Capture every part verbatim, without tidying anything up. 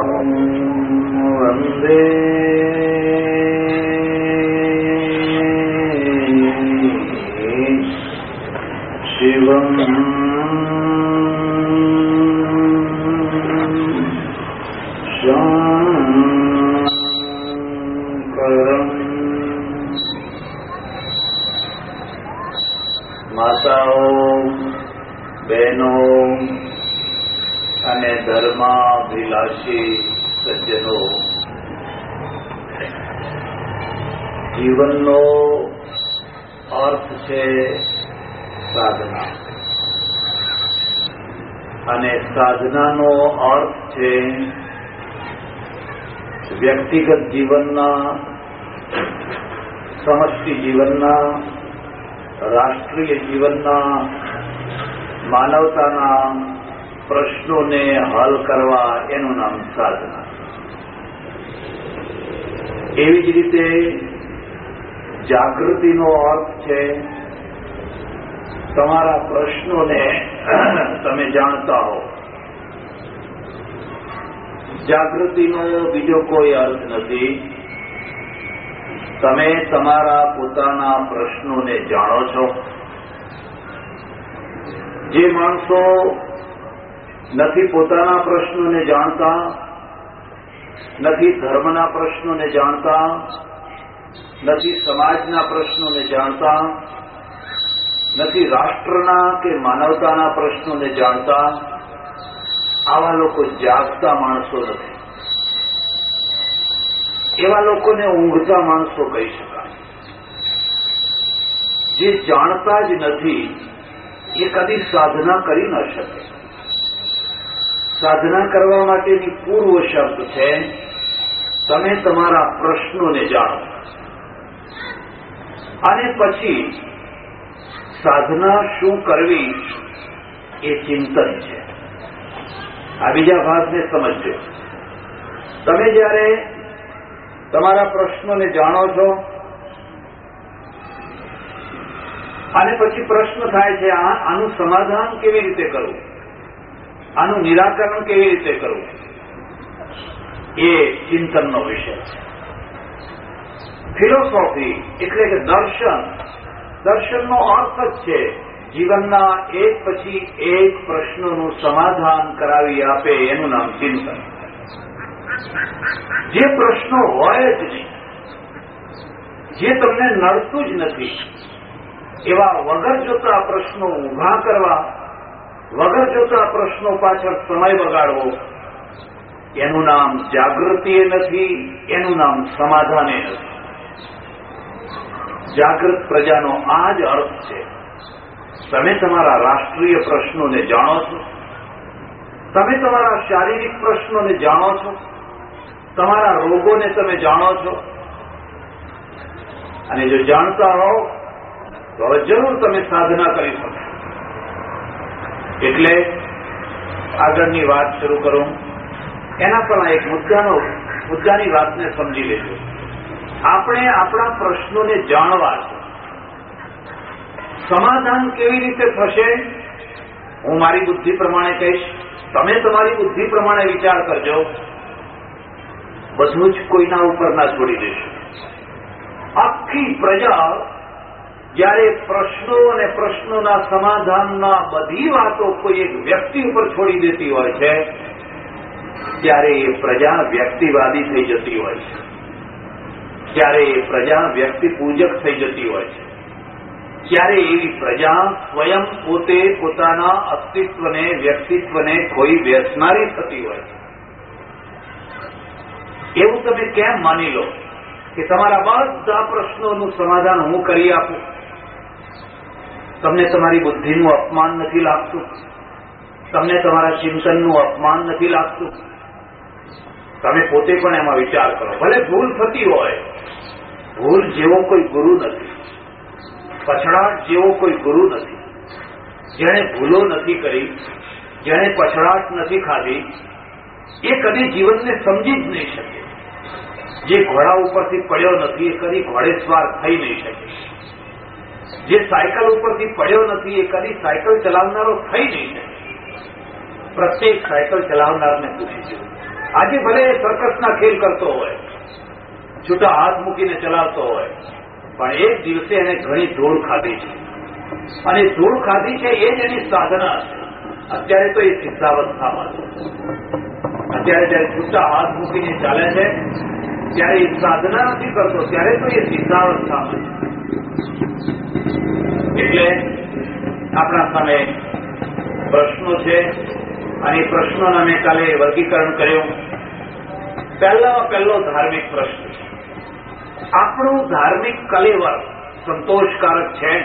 વંદે શિવમ શંકરમ. માતાઓ, બહેનો અને ધર્માભિલાષી સજ્જનો, જીવનનો અર્થ છે સાધના અને સાધનાનો અર્થ છે વ્યક્તિગત જીવનના, સમષ્ટિ જીવનના, રાષ્ટ્રીય જીવનના, માનવતાના પ્રશ્નોને હલ કરવા એનું નામ સાધના. એવી જ રીતે જાગૃતિનો અર્થ છે તમારા પ્રશ્નોને તમે જાણતા હો. જાગૃતિનો બીજો કોઈ અર્થ નથી. તમે તમારા પોતાના પ્રશ્નોને જાણો છો. જે માણસો નથી પોતાના પ્રશ્નોને જાણતા, નથી ધર્મના પ્રશ્નોને જાણતા, નથી સમાજના પ્રશ્નોને જાણતા, નથી રાષ્ટ્રના કે માનવતાના પ્રશ્નોને જાણતા, આવા લોકો જાગતા માણસો નથી. એવા લોકોને ઊંઘતા માણસો કહી શકાય. જે જાણતા જ નથી એ કદી સાધના કરી ન શકે. સાધના કરવા માટેની પૂર્વ શરત છે તમે તમારા પ્રશ્નોને જાણો, અને પછી સાધના શું કરવી એ ચિંતન છે. આ બીજા ભાગને સમજજો. તમે જ્યારે તમારા પ્રશ્નોને જાણો છો અને પછી પ્રશ્ન થાય છે આનું સમાધાન કેવી રીતે કરવું, આનું નિરાકરણ કેવી રીતે કરવું, એ ચિંતનનો વિષય છે. ફિલોસોફી એટલે કે દર્શન, દર્શનનો અર્થ જ છે જીવનના એક પછી એક પ્રશ્નોનું સમાધાન કરાવી આપે, એનું નામ ચિંતન. જે પ્રશ્નો હોય જ નહીં, જે તમને નડતું જ નથી, એવા વગર જોતા પ્રશ્નો ઉભા કરવા, વગર જોતા પ્રશ્નો પાછળ સમય બગાડવો, એનું નામ જાગૃતિ નથી, એનું નામ સમાધાને નથી. જાગૃત પ્રજાનો આ જ અર્થ છે. તમે તમારા રાષ્ટ્રીય પ્રશ્નોને જાણો છો, તમે તમારા શારીરિક પ્રશ્નોને જાણો છો, તમારા રોગોને તમે જાણો છો, અને જો જાણતા હો તો હવે જરૂર તમે સાધના કરી શકો. એટલે આગળની વાત શરૂ કરું એના પણ એક મુદ્દાનો મુદ્દાની વાતને સમજી લેજો. આપણે આપણા પ્રશ્નોને જાણવા છે. સમાધાન કેવી રીતે થશે હું મારી બુદ્ધિ પ્રમાણે કહીશ, તમે તમારી બુદ્ધિ પ્રમાણે વિચાર કરજો. બધું જ કોઈના ઉપર ના છોડી દેશો. આખી પ્રજા જ્યારે પ્રશ્નો અને પ્રશ્નોના સમાધાનના બધી વાતો કોઈ એક વ્યક્તિ ઉપર છોડી દેતી હોય છે, ત્યારે એ પ્રજા વ્યક્તિવાદી થઈ જતી હોય છે. ત્યારે એ પ્રજા વ્યક્તિ પૂજક થઈ જતી હોય છે. ત્યારે એવી પ્રજા સ્વયં પોતે પોતાના અસ્તિત્વને, વ્યક્તિત્વને કોઈ વ્યસનારી થતી હોય છે. એવું તમે કેમ માની લો કે તમારા બધા પ્રશ્નોનું સમાધાન હું કરી આપું? તમને તમારી બુદ્ધિનું અપમાન નથી લાગતું? તમને તમારા ચિંતનનું અપમાન નથી લાગતું? તમે પોતે પણ એમાં વિચાર કરો. ભલે ભૂલ થતી હોય, ભૂલ જેવો કોઈ ગુરુ નથી, પછડાટ જેવો કોઈ ગુરુ નથી. જેણે ભૂલો નથી કરી, જેણે પછડાટ નથી ખાધી, એ કદી જીવનને સમજી જ નહીં શકે. જે ઘોડા ઉપરથી પડ્યો નથી એ કદી ઘોડેસવાર થઈ નહીં શકે. જે સાયકલ ઉપરથી પડ્યો નથી એ કદી સાયકલ ચલાવનારો થઈ નહીં શકે. પ્રત્યેક સાયકલ ચલાવનારને પૂછી જવું આજે ભલે એ સર્કસના ખેલ કરતો હોય, છૂટા હાથ મૂકીને ચલાવતો હોય, પણ એક દિવસે એને ઘણી ધૂળ ખાધી છે, અને ધૂળ ખાધી છે એ જ એની સાધના છે. અત્યારે તો એ સિદ્ધાવસ્થામાં છે. અત્યારે જયારે છૂટા હાથ મૂકીને ચાલે છે ત્યારે એ સાધના નથી કરતો, ત્યારે તો એ સિદ્ધાવસ્થામાં છે. એટલે આપણા સામે પ્રશ્નો છે, અને એ પ્રશ્નોના મેં કાલે વર્ગીકરણ કર્યું. પહેલામાં પહેલો ધાર્મિક પ્રશ્ન છે, આપણું ધાર્મિક કલેવર સંતોષકારક છે?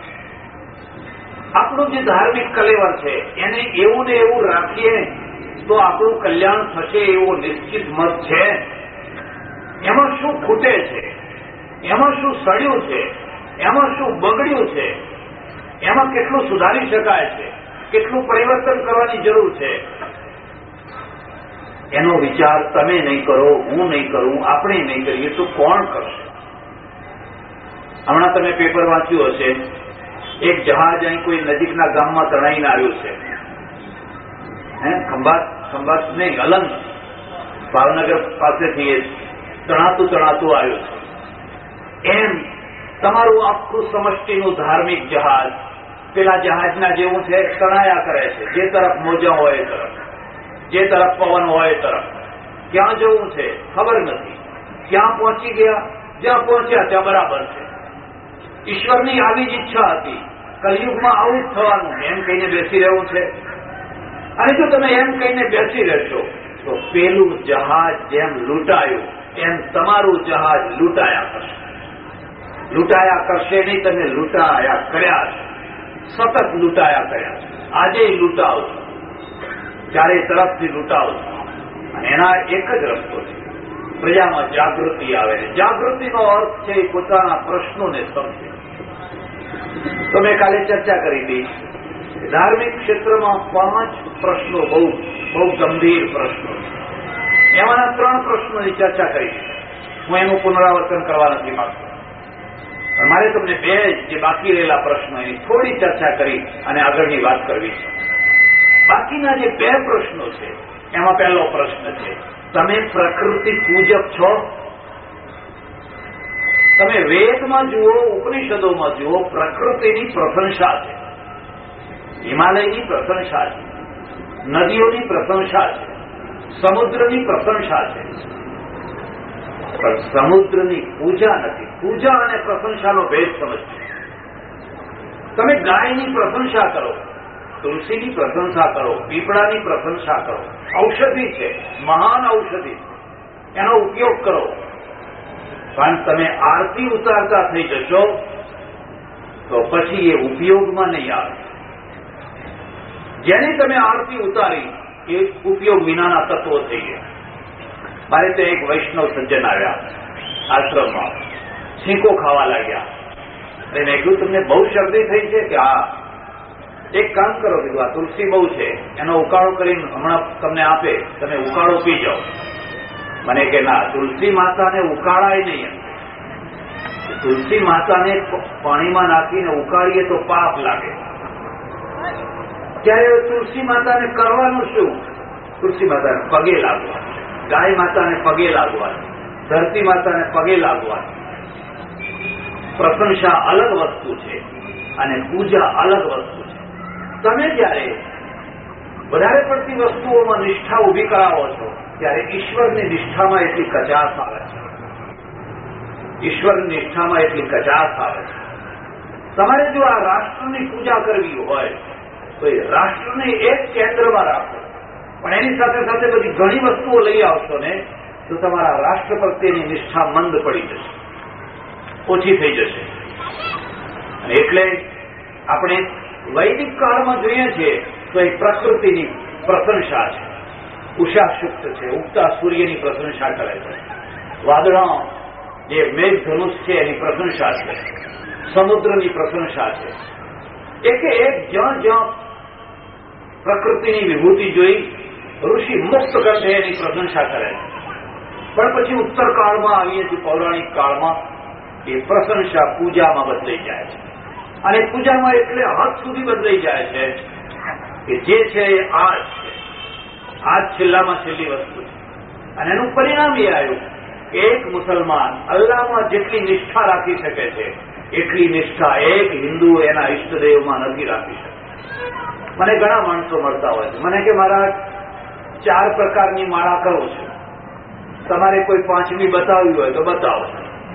આપણું જે ધાર્મિક કલેવર છે એને એવું ને એવું રાખીએ તો આપણું કલ્યાણ થશે એવો નિશ્ચિત મત છે? એમાં શું ખૂટે છે? એમાં શું સડ્યું છે? એમાં શું બગડ્યું છે? એમાં કેટલું સુધારી શકાય છે? કેટલું પરિવર્તન કરવાની જરૂર છે? એનો વિચાર તમે નહીં કરો, હું નહીં કરું, આપણે નહીં કરીએ તો કોણ કરશે? હમણાં તમે પેપર વાંચ્યું હશે, એક જહાજ અહીં કોઈ નજીકના ગામમાં તણાઈને આવ્યું છે. હે ખંભાત ખંભાત નહીં, અલંગ ભાવનગર પાસેથી તણાતું તણાતું આવ્યું છે. એમ તમારું આખું સમષ્ટિનું ધાર્મિક જહાજ પેલા જહાજના જેવું છે, તણાયા કરે છે. જે તરફ મોજા હોય એ તરફ, જે તરફ પવન હોય એ તરફ. ક્યાં જવું છે ખબર નથી, ક્યાં પહોંચી ગયા, જ્યાં પહોંચ્યા ત્યાં બરાબર છે. ઈશ્વરની આવી જ ઈચ્છા હતી, કલયુગમાં આવું જ થવાનું, એમ કહીને બેસી રહેવું છે. અને જો તમે એમ કહીને બેસી રહેશો તો પેલું જહાજ જેમ લૂંટાયું એમ તમારું જહાજ લૂંટાયા કરશે. લૂંટાયા કરશે નહીં, તમે લૂંટાયા કર્યા છે, સતત લૂંટાયા કર્યા છે. આજે લૂંટાવ છો, ચારે તરફથી લૂંટાવ છો, અને એના એક જ રસ્તો છે, પ્રજામાં જાગૃતિ આવે. જાગૃતિનો અર્થ છે પોતાના પ્રશ્નોને સમજે. તો મેં કાલે ચર્ચા કરી હતી, ધાર્મિક ક્ષેત્રમાં પાંચ પ્રશ્નો બહુ બહુ ગંભીર પ્રશ્નો છે. એમાંના ત્રણ પ્રશ્નોની ચર્ચા કરી. હું એનું પુનરાવર્તન કરવા નથી માંગતો, પણ મારે તમને બે જે બાકી રહેલા પ્રશ્નો એની થોડી ચર્ચા કરી અને આગળની વાત કરવી છે. બાકીના જે બે પ્રશ્નો છે એમાં પહેલો પ્રશ્ન છે, તમે પ્રકૃતિ પૂજક છો? તમે વેદમાં જુઓ, ઉપનિષદોમાં જુઓ, પ્રકૃતિની પ્રશંસા છે, હિમાલયની પ્રશંસા છે, નદીઓની પ્રશંસા છે, સમુદ્રની પ્રશંસા છે, પણ સમુદ્રની પૂજા નથી. પૂજા અને પ્રશંસાનો ભેદ સમજજો. તમે ગાયની પ્રશંસા કરો, તુલસીની પ્રશંસા કરો, પીપળાની પ્રશંસા કરો, ઔષધિ છે, મહાન ઔષધિ, એનો ઉપયોગ કરો, પણ તમે આરતી ઉતારતા થઈ જશો તો પછી એ ઉપયોગમાં નહીં આવે. જેની તમે આરતી ઉતારી એ ઉપયોગ વિનાના તત્વો થઈ ગયા. મારે તો એક વૈષ્ણવ સજ્જન આવ્યા આશ્રમમાં, છીંકો ખાવા લાગ્યા. મેં કીધું તમને બહુ શરદી થઈ છે કે હા? એક કામ કરો, કીધું આ તુલસી બહુ છે, એનો ઉકાળો કરીને હમણાં તમને આપે, તમે ઉકાળો પી જાઓ. મને કે ના, તુલસી માતાને ઉકાળાય નહીં. તુલસી માતાને પાણીમાં નાખીને ઉકાળીએ તો પાપ લાગે. ત્યારે તુલસી માતાને કરવાનું શું? તુલસી માતાને પગે લાગવા, ગાય માતાને પગે લાગવા, ધરતી માતાને પગે લાગવા. પ્રશંસા અલગ વસ્તુ છે અને પૂજા અલગ વસ્તુ છે. તમે જયારે વધારે પડતી વસ્તુઓમાં નિષ્ઠા ઉભી કરાવો છો ત્યારે ઈશ્વરની નિષ્ઠામાં એટલી કચાશ આવે છે. ઈશ્વરની નિષ્ઠામાં એટલી કચાશ આવે છે. તમારે જો આ રાષ્ટ્રની પૂજા કરવી હોય તો એ રાષ્ટ્રને એક કેન્દ્રમાં રાખો, પણ એની સાથે સાથે બધી ઘણી વસ્તુઓ લઈ આવશો ને તો તમારા રાષ્ટ્ર પ્રત્યેની નિષ્ઠા મંદ પડી જશે, ઓછી થઈ જશે. અને એટલે આપણે વૈદિક કાળમાં જોઈએ છીએ તો એ પ્રકૃતિની પ્રશંસા છે. ઉષા શુક્ત છે, ઉગતા સૂર્યની પ્રશંસા કરે છે. વાદળા જે મેઘ ધનુષ છે એની પ્રશંસા છે. સમુદ્રની પ્રશંસા છે. એકે એક જ્યાં જ્યાં પ્રકૃતિની વિભૂતિ જોઈ ઋષિ મુક્ત કંઠે એની પ્રશંસા કરે છે. પણ પછી ઉત્તર કાળમાં આવીએ છીએ, પૌરાણિક કાળમાં એ પ્રશંસા પૂજામાં બદલાઈ જાય છે. અને પૂજામાં એટલે હદ સુધી બદલાઈ જાય છે કે જે છે એ આ જ છે, આ જ છેલ્લામાં છેલ્લી વસ્તુ છે. અને એનું પરિણામ એ આવ્યું કે એક મુસલમાન અલ્લાહમાં જેટલી નિષ્ઠા રાખી શકે છે એટલી નિષ્ઠા એક હિન્દુ એના ઈષ્ટદેવમાં નથી રાખી શકતો. મને ઘણા માણસો મળતા હોય છે, મને કે મારા ચાર પ્રકારની માળા કરું છું, તમારે કોઈ પાંચમી બતાવવી હોય તો બતાવો.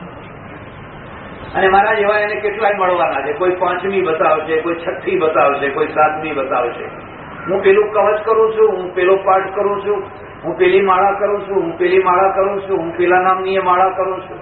અને મારા જેવા એને કેટલાય મળવાના છે, કોઈ પાંચમી બતાવશે, કોઈ છઠ્ઠી બતાવશે, કોઈ સાતમી બતાવશે. હું પેલું કવચ કરું છું, હું પેલો પાઠ કરું છું, હું પેલી માળા કરું છું, હું પેલી માળા કરું છું, હું પેલા નામની માળા કરું છું.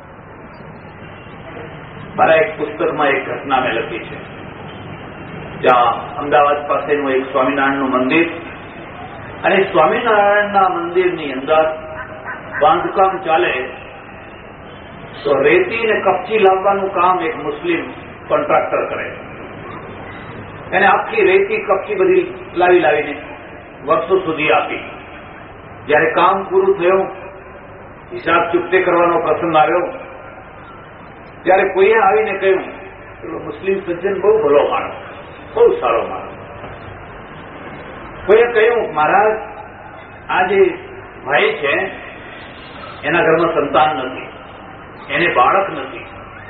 મારા એક પુસ્તકમાં એક ઘટના મેં લખી છે, જ્યાં અમદાવાદ પાસેનું એક સ્વામિનારાયણનું મંદિર, અને સ્વામિનારાયણના મંદિરની અંદર બાંધકામ ચાલે તો રેતી ને કપચી લાવવાનું કામ એક મુસ્લિમ કોન્ટ્રાક્ટર કરે. એને આખી રેતી કપચી બધી લાવી લાવીને વર્ષો સુધી આપી. જયારે કામ પૂરું થયું, હિસાબ ચૂકતે કરવાનો પ્રસંગ આવ્યો, ત્યારે કોઈએ આવીને કહ્યું, પેલો મુસ્લિમ સજ્જન બહુ ભલો માણસ, બહુ સારો માણસ. કોઈએ કહ્યું, મહારાજ આ જે ભાઈ છે એના ઘરમાં સંતાન નથી, એને બાળક નથી.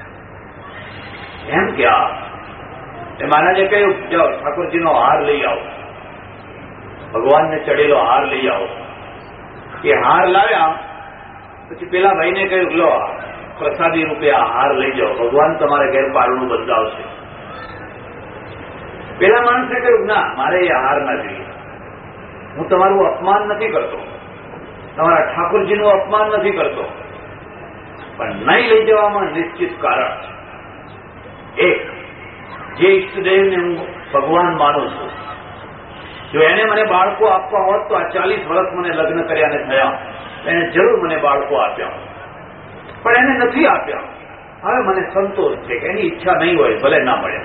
એમ ક્યાં? એ મહારાજે કહ્યું, જાઓ ઠાકોરજીનો હાર લઈ આવો, ભગવાનને ચડેલો હાર લઈ આવો. એ હાર લાવ્યા પછી પેલા ભાઈને કહ્યું, લો પ્રસાદી રૂપે આ હાર લઈ જાઓ, ભગવાન તમારે ઘેર પારણું બંધાવશે. પેલા માણસે કહ્યું, ના મારે એ હાર ના જોઈએ, હું તમારું અપમાન નથી કરતો, તમારા ઠાકોરજીનું અપમાન નથી કરતો, પણ નહીં લઈ જવામાં નિશ્ચિત કારણ. એક, જે ઈષ્ટદેવને હું ભગવાન માનું છું, જો એને મને બાળકો આપવા હોત તો આ ચાલીસ વર્ષ મને લગ્ન કર્યાને થયા, એને જરૂર મને બાળકો આપ્યા, પણ એને નથી આપ્યા. હવે મને સંતોષ છે કે એની ઈચ્છા નહીં હોય ભલે ના મળે,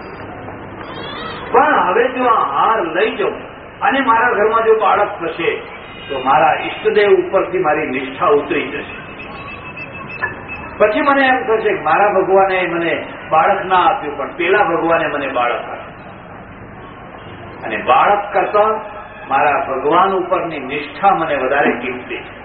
પણ હવે જો આ હાર લઈ જાઉં અને મારા ઘરમાં જો બાળક થશે તો મારા ઈષ્ટદેવ ઉપરથી મારી નિષ્ઠા ઉતરી જશે. પછી મને એમ થશે કે મારા ભગવાને મને બાળક ના આપ્યું, પણ પેલા ભગવાને મને બાળક આપ્યું, અને બાળક કરતા મારા ભગવાન ઉપરની નિષ્ઠા મને વધારે કિંમતી છે.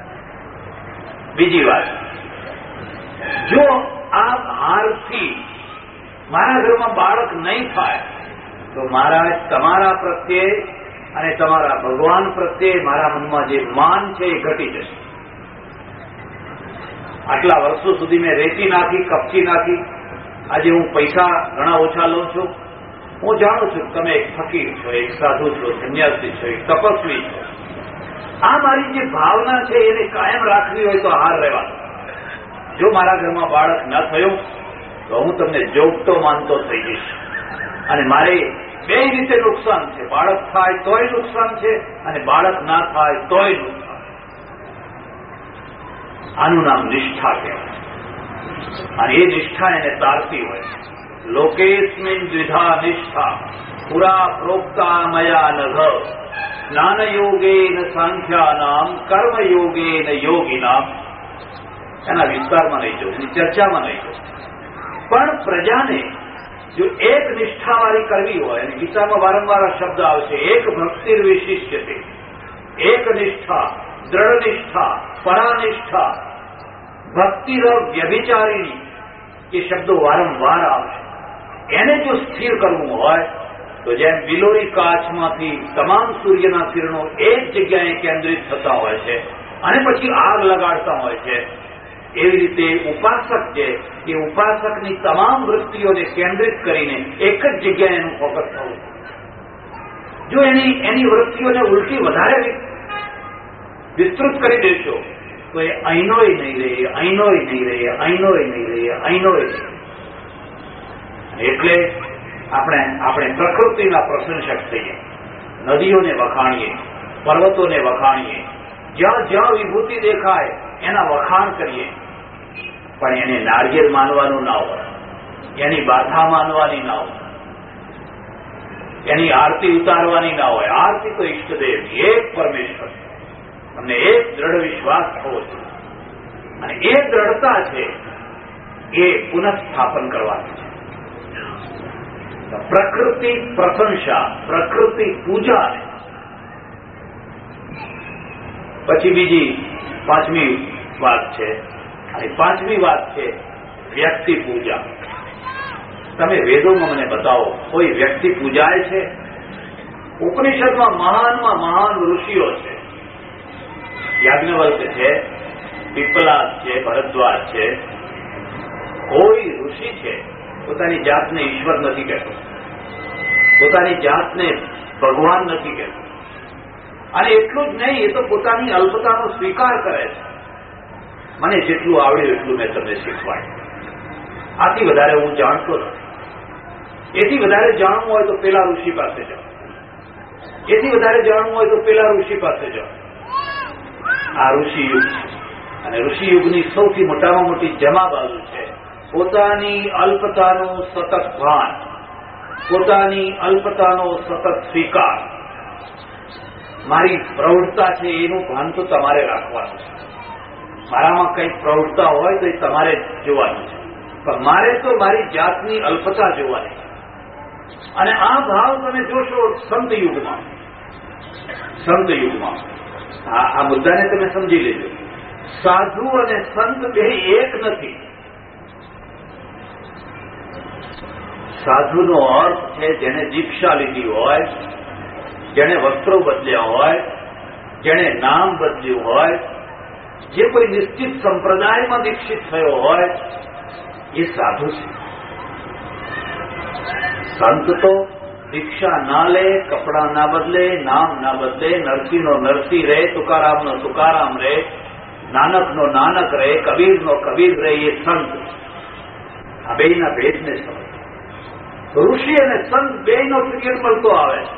બીજી વાત, જો આ હારથી મારા ઘરમાં બાળક નહીં થાય તો મારા તમારા પ્રત્યે અને તમારા ભગવાન પ્રત્યે મારા મનમાં જે માન છે એ ઘટી જશે. આટલા વર્ષો સુધી મેં રેતી નાખી, કપચી નાખી, આજે હું પૈસા ઘણા ઓછા લઉં છું. હું જાણું છું તમે એક ફકીર છો, એક સાધુ છો, સંન્યાસી છો, એક તપસ્વી છો. આ મારી જે ભાવના છે એને કાયમ રાખવી હોય તો હાર રહેવાનો. જો મારા ઘરમાં બાળક ન થયું તો હું તમને જોગતો માનતો થઈ જઈશ, અને મારે બે રીતે નુકસાન છે. બાળક થાય તોય નુકસાન છે, અને બાળક ના થાય તોય નુકસાન. આનું નામ નિષ્ઠા કહેવાય, અને એ નિષ્ઠા એને તારતી હોય. લોકેસ્મિન દ્વિધા નિષ્ઠા પુરા પ્રોક્તા મયા નઘ જ્ઞાન યોગેન સાંખ્યાનામ કર્મ યોગેન યોગિનામ. એના વિસ્તારમાં નહીં જવું, એની ચર્ચામાં નહીં જવું, પણ પ્રજાને જો એક નિષ્ઠાવાળી કરવી હોય, અને ગીતામાં વારંવાર આ શબ્દ આવશે, એક ભક્તિર વિશિષ્યતે, એક નિષ્ઠા, દ્રઢ નિષ્ઠા, પરાનિષ્ઠા, ભક્તિર વ્યભિચારીણી, એ શબ્દો વારંવાર આવશે. એને જો સ્થિર કરવું હોય તો જેમ બિલોરી કાચમાંથી તમામ સૂર્યના કિરણો એક જગ્યાએ કેન્દ્રિત થતા હોય છે અને પછી આગ લગાડતા હોય છે, એવી રીતે ઉપાસક છે એ ઉપાસકની તમામ વૃત્તિઓને કેન્દ્રિત કરીને એક જ જગ્યાએ એનું ફોકસ થવું. જો એની એની વૃત્તિઓને ઉલટી વધારે વિસ્તૃત કરી દેશો તો એ અહીંનોય નહીં રહે, અહીંનોય નહીં રહે, અહીંનોય નહીં રહે, અહીંનોય નહીં. એટલે આપણે આપણે પ્રકૃતિના પ્રશંસક થઈએ, નદીઓને વખાણીએ, પર્વતોને વખાણીએ, જ્યાં જ્યાં વિભૂતિ દેખાય એના વખાણ કરીએ, પણ એને નાળિયેર માનવાનું ના હોય, એની બાધા માનવાની ના હોય, એની આરતી ઉતારવાની ના હોય. આરતી તો ઈષ્ટદેવની, એક પરમેશ્વર, તમને એક દ્રઢ વિશ્વાસ થવો જોઈએ, અને એ દ્રઢતા છે એ પુનઃસ્થાપન કરવાની છે. પ્રકૃતિ પ્રશંસા, પ્રકૃતિ પૂજા પછી બીજી પાંચમી વાત છે, અને પાંચમી વાત છે વ્યક્તિ પૂજા. તમે વેદોમાં મને બતાવો કોઈ વ્યક્તિ પૂજાય છે? ઉપનિષદમાં મહાનમાં મહાન ઋષિઓ છે. યાજ્ઞવલ્ક છે, પીપલાદ છે, ભરદ્વાજ છે. કોઈ ઋષિ છે પોતાની જાતને ઈશ્વર નથી કહેતો, પોતાની જાતને ભગવાન નથી કહેતો. અને એટલું જ નહીં, એ તો પોતાની અલ્પતાનો સ્વીકાર કરે છે. મને જેટલું આવડ્યું એટલું મેં તમને શીખવાડ્યું. આથી વધારે હું જાણતો નથી. એથી વધારે જાણવું હોય તો પેલા ઋષિ પાસે જાઓ, એથી વધારે જાણવું હોય તો પેલા ઋષિ પાસે જાઓ. આ ઋષિ યુગ છે, અને ઋષિ યુગની સૌથી મોટામાં મોટી જમા બાજુ છે પોતાની અલ્પતાનું સતત ભાન, પોતાની અલ્પતાનો સતત સ્વીકાર. મારી પ્રૌઢતા છે એનું ભાન તો તમારે રાખવાનું છે. મારામાં કંઈક પ્રૌઢતા હોય તો એ તમારે જોવાનું છે, પણ મારે તો મારી જાતની અલ્પતા જોવાની. અને આ ભાવ તમે જોશો સંત યુગમાં. સંત યુગમાં આ આ મુદ્દાને તમે સમજી લેજો. સાધુ અને સંત બે એક નથી. સાધુનો અર્થ છે જેને દીક્ષા લીધી હોય, જેણે વસ્ત્રો બદલ્યા હોય, જેણે નામ બદલ્યું હોય, જે કોઈ નિશ્ચિત સંપ્રદાયમાં દીક્ષિત થયો હોય, એ સાધુ છે. સંત તો દીક્ષા ના લે, કપડા ના બદલે, નામ ના બદલે, નરસિંહનો નરસિંહ રહે, તુકારામનો તુકારામ રહે, નાનકનો નાનક રહે, કબીરનો કબીર રહે, એ સંત. આ બેયના ભેદને સમજ. ઋષિ અને સંત બેયનો ક્રિકેટ મળતો આવે છે.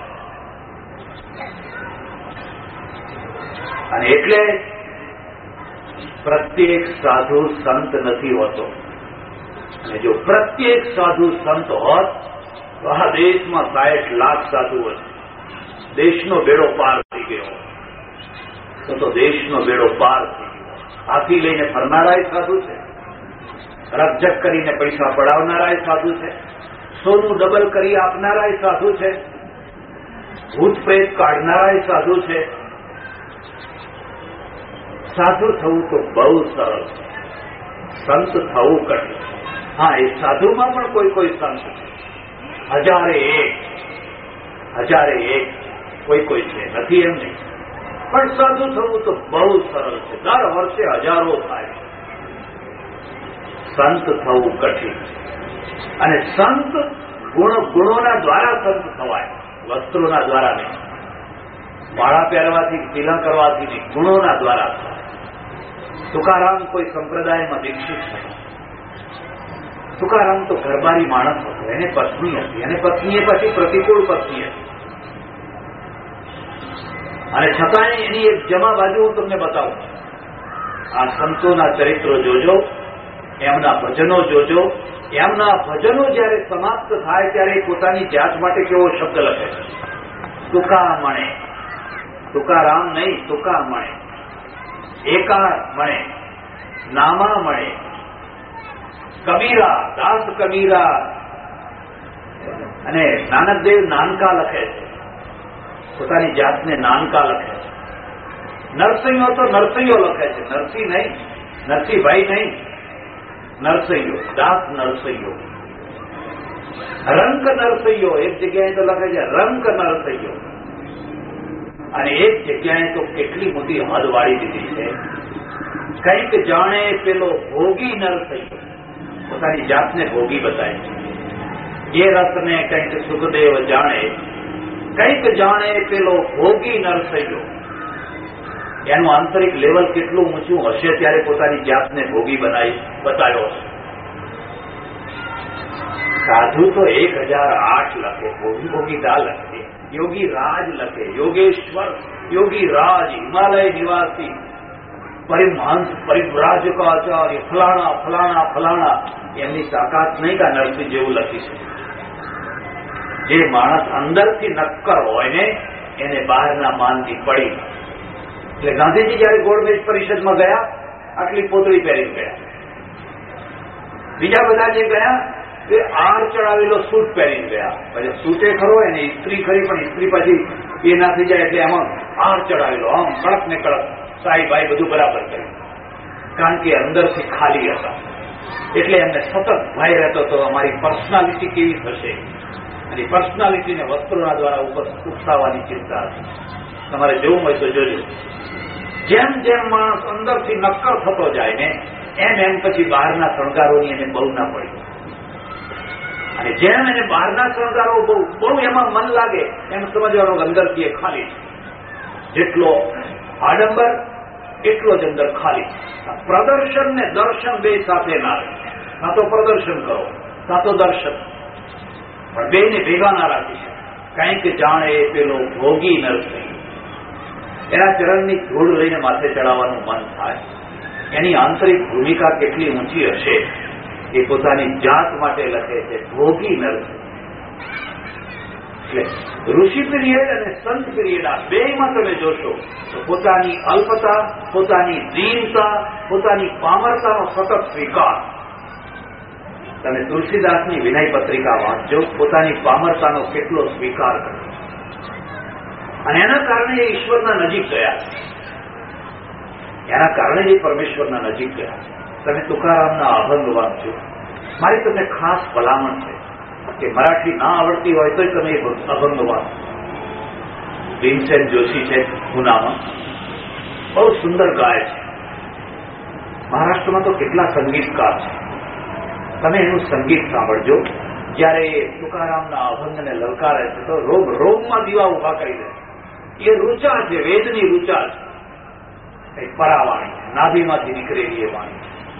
અને એટલે પ્રત્યેક સાધુ સંત નથી હોતો. અને જો પ્રત્યેક સાધુ સંત હોત તો આ દેશમાં સાઠ લાખ સાધુ હશે. દેશનો બેડો પાર થઈ ગયો તો તો દેશનો બેડો પાર થઈ ગયો. હાથી લઈને ફરનારાય સાધુ છે, રકઝક કરીને પૈસા પડાવનારાય સાધુ છે, સોનું ડબલ કરી આપનારાય સાધુ છે, ભૂત પ્રેત કાઢનારાય સાધુ છે. સાધુ થવું તો બહુ સરળ છે, સંત થવું કઠિન. હા, એ સાધુમાં પણ કોઈ કોઈ સંત છે, હજારે એક હજારે એક કોઈ કોઈ છે, નથી એમ નહીં. પણ સાધુ થવું તો બહુ સરળ છે. દર વર્ષે હજારો થાય. સંત થવું કઠિન. અને સંત ગુણ ગુણોના દ્વારા સંત થવાય, વસ્ત્રોના દ્વારા નહીં, માળા પહેરવાથી, તિલક કરવાથી નહીં, ગુણોના દ્વારા થવાય. તુકારામ કોઈ સંપ્રદાયમાં દીક્ષિત થયો. તુકારામ તો ઘરબારી માણસ હતો, એને પત્ની હતી, અને પત્નીએ પછી પ્રતિકૂળ પત્ની હતી. અને છતાંય એની એક જમા બાજુ હું તમને બતાવું. આ સંતોના ચરિત્રો જોજો, એમના ભજનો જોજો. એમના ભજનો જયારે સમાપ્ત થાય ત્યારે પોતાની જાત માટે કેવો શબ્દ લખે છે, તુકા મણે. તુકારામ નહીં, તુકા મણે. એકાર મણે, નામા મણે, કબીરા, દાસ કબીરા. અને નાનકદેવ નાનકા લખે છે, પોતાની જાતને નાનકા લખે છે. નરસિંહો તો નરસિંહો લખે છે, નરસિંહ નહીં, નરસિંહભાઈ નહીં, નરસિંહો, દાસ નરસિંહો. રંક નરસિંહો એક જગ્યાએ તો લખે છે રંક નરસિંહો, અને એક જગ્યાએ તો કેટલી મોટી હદ વાળી દીધી છે, કંઈક જાણે પેલો ભોગી નરસિંહો. પોતાની જાતને ભોગી બતાવે છે. એ રસને કંઈક સુખદેવ જાણે, કંઈક જાણે પેલો ભોગી નરસિંહો. એનું આંતરિક લેવલ કેટલું ઊંચું હશે ત્યારે પોતાની જાતને ભોગી બનાવી બતાવ્યો છે. સાધુ તો એક હજાર આઠ લખે, ભોગી ભોગીદા લખે, યોગી રાજ લખે, યોગેશ્વર, યોગી રાજ, હિમાલય નિવાસી, પરિમહંસ, પરિવ્રાજકાચાર્ય, ફલાણા ફલાણા ફલાણા. એમની તાકાત નહીં કે નરસિંહ જેવું લખી છે. જે માણસ અંદરથી નક્કર હોય ને એને બહારના માનથી પડી. એટલે ગાંધીજી જયારે ગોળમેજ પરિષદમાં ગયા આટલી પોતળી પહેરી ગયા. બીજા બધા જે ગયા તે આર ચડાવેલો સૂટ પહેરીને ગયા. પછી સૂટે ખરો એને ઇસ્ત્રી ખરી, પણ ઇસ્ત્રી પછી એ ના થઈ જાય એટલે એમાં આર ચડાવેલો, આમ કડક ને કડક. સાઈ બાઈ બધું બરાબર કર્યું, કારણ કે અંદરથી ખાલી હતા. એટલે એમને સતત ભય રહેતો હતો અમારી પર્સનાલિટી કેવી થશે, અને પર્સનાલિટીને વસ્ત્રોના દ્વારા ઉપર ઉઠાવવાની ચિંતા હતી. તમારે જોવું હોય તો જોજો, જેમ જેમ માણસ અંદરથી નક્કર થતો જાય ને એમ એમ પછી બહારના શણગારોની એને બહુ ના પડી, અને જેમ એને બહારના શણગારો બહુ બહુ એમાં મન લાગે એમ સમજવાનું અંદરથી એ ખાલી. જેટલો આડંબર એટલો જ અંદર ખાલી. પ્રદર્શન ને દર્શન બે સાથે ના રહે. કાં તો પ્રદર્શન કરો, કાં તો દર્શન, પણ બે ને ભેગા ના રાખી શકે. કંઈક જાણે પેલો ભોગી નરસિંહ, એના ચરણની ધૂળ લઈને માથે ચડાવવાનું મન થાય. એની આંતરિક ભૂમિકા કેટલી ઊંચી હશે એ પોતાની જાત માટે લખે છે, ભોગી નરસિંહ. એટલે ઋષિ પિરિયડ અને સંત પિરિયડ આ બેમાં તમે જોશો તો પોતાની અલ્પતા, પોતાની દીનતા, પોતાની પામરતાનો સતત સ્વીકાર. તમે તુલસીદાસની વિનય પત્રિકા વાંચજો, પોતાની પામરતાનો કેટલો સ્વીકાર કર્યો, અને એના કારણે એ ઈશ્વરના નજીક ગયા, એના કારણે જ પરમેશ્વરના નજીક ગયા. તમે તુકારામના અભંગ વાંચજો. મારી તમને ખાસ ભલામણ છે કે મરાઠી ના આવડતી હોય તો તમે એ અભંગ વાંચો. ભીમસેન જોશી છે પુનામાં, બહુ સુંદર ગાય છે. મહારાષ્ટ્રમાં તો કેટલા સંગીતકાર છે, તમે એનું સંગીત સાંભળજો. જયારે તુકારામના અભંગને લલકારે છે તો રોગ રોગમાં દીવા ઉભા કરી દે. એ રૂચા છે, વેદની રૂચા છે, એક પરાવાણી, નાભીમાંથી નીકળેલી એ વાણી.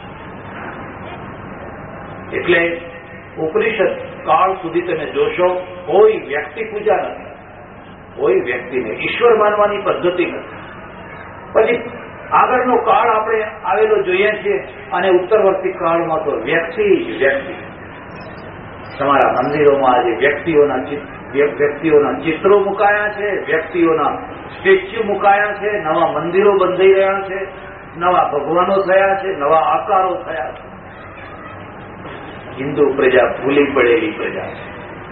એટલે ઉપનિષદ કાળ સુધી તમે જોશો કોઈ વ્યક્તિ પૂજા નથી, કોઈ વ્યક્તિને ઈશ્વર માનવાની પદ્ધતિ નથી. પછી આગળનો કાળ આપણે આવેલો જોઈએ છીએ, અને ઉત્તરવર્તી કાળમાં તો વ્યક્તિ જ વ્યક્તિ. તમારા મંદિરોમાં આજે વ્યક્તિઓના વ્યક્તિઓના ચિત્રો મુકાયા છે, વ્યક્તિઓના સ્ટેચ્યુ મુકાયા છે, નવા મંદિરો બંધાઈ રહ્યા છે, નવા ભગવાનો થયા છે, નવા આકારો થયા છે. હિન્દુ પ્રજા ભૂલી પડેલી પ્રજા છે,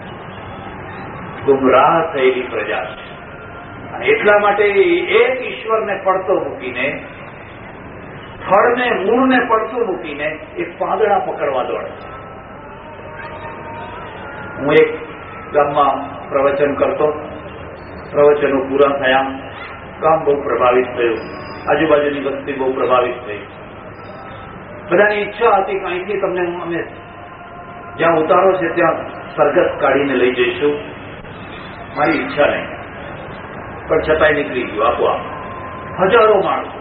ગુમરાહ થયેલી પ્રજા છે, અને એટલા માટે એક ઈશ્વરને પડતો મૂકીને, થળને મૂળને પડતું મૂકીને એક પાંદડા પકડવા દોડે. હું એક ગામમાં પ્રવચન કરતો, પ્રવચનો પૂરા થયા, ગામ બહુ પ્રભાવિત થયું, આજુબાજુની વસ્તી બહુ પ્રભાવિત થઈ. બધાની ઈચ્છા હતી કે અહીંથી તમને અમે જ્યાં ઉતારો છે ત્યાં સરઘસ કાઢીને લઈ જઈશું. મારી ઈચ્છા નહીં, પણ છતાંય નીકળી ગયું આપોઆપ. હજારો માણસો.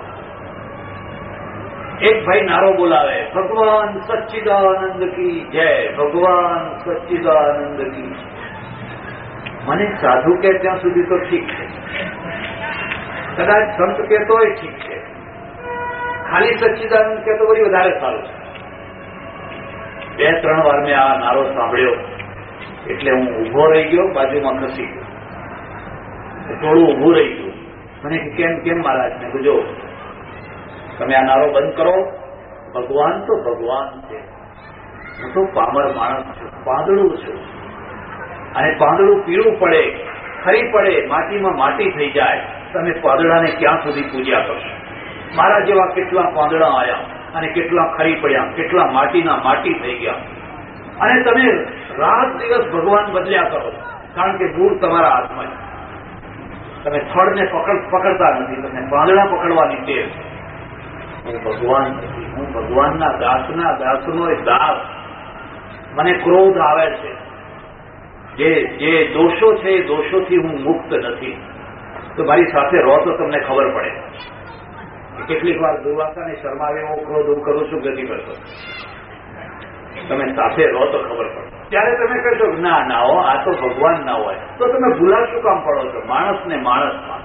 એક ભાઈ નારો બોલાવે, ભગવાન સચ્ચિદાનંદ કી જય, ભગવાન સચ્ચિદાનંદ કી. મને સાધુ કે ત્યાં સુધી તો ઠીક છે, કદાચ સંત કે તોય ઠીક છે, ખાલી સચ્ચિદાનંદ કે તો વળી વધારે સારું છે. બે ત્રણ વાર મેં આ નારો સાંભળ્યો એટલે હું ઉભો રહી ગયો, બાજુમાં ખસી ગયો, થોડું ઉભું રહી ગયું. મને કેમ કેમ મહારાજ? ને જો તમે આ નારો બંધ કરો, ભગવાન તો ભગવાન છે, હું તો પામર માણસ છું, પાંદડું છું, અને પાંદડું પીળું પડે, ખરી પડે, માટીમાં માટી થઈ જાય, તમે પાંદડાને ક્યાં સુધી પૂજ્યા કરશો? મારા જેવા કેટલા પાંદડા આવ્યા અને કેટલા ખરી પડ્યા, કેટલા માટીના માટી થઈ ગયા, અને તમે રાત દિવસ ભગવાન બદલ્યા કરો, કારણ કે મૂળ તમારા હાથમાં છે. તમે થડને પકડ પકડતા નથી, તમને પાંદડા પકડવાની ટેવ. હું ભગવાન નથી, હું ભગવાનના દાસના દાસનો એક દાસ. મને ક્રોધ આવે છે, જે જે દોષો છે એ દોષોથી હું મુક્ત નથી. તો મારી સાથે રહો તો તમને ખબર પડે. કેટલીક વાર દુર્વાસાને શરમાવે એવો ક્રોધ હું કરું છું, ગતિ કરતો. તમે સાથે રહો તો ખબર પડે. ત્યારે તમે કહેશો ના ના હો, આ તો ભગવાન ના હોય, તો તમે ભૂલા શું કામ પડો છો? માણસને માણસમાં.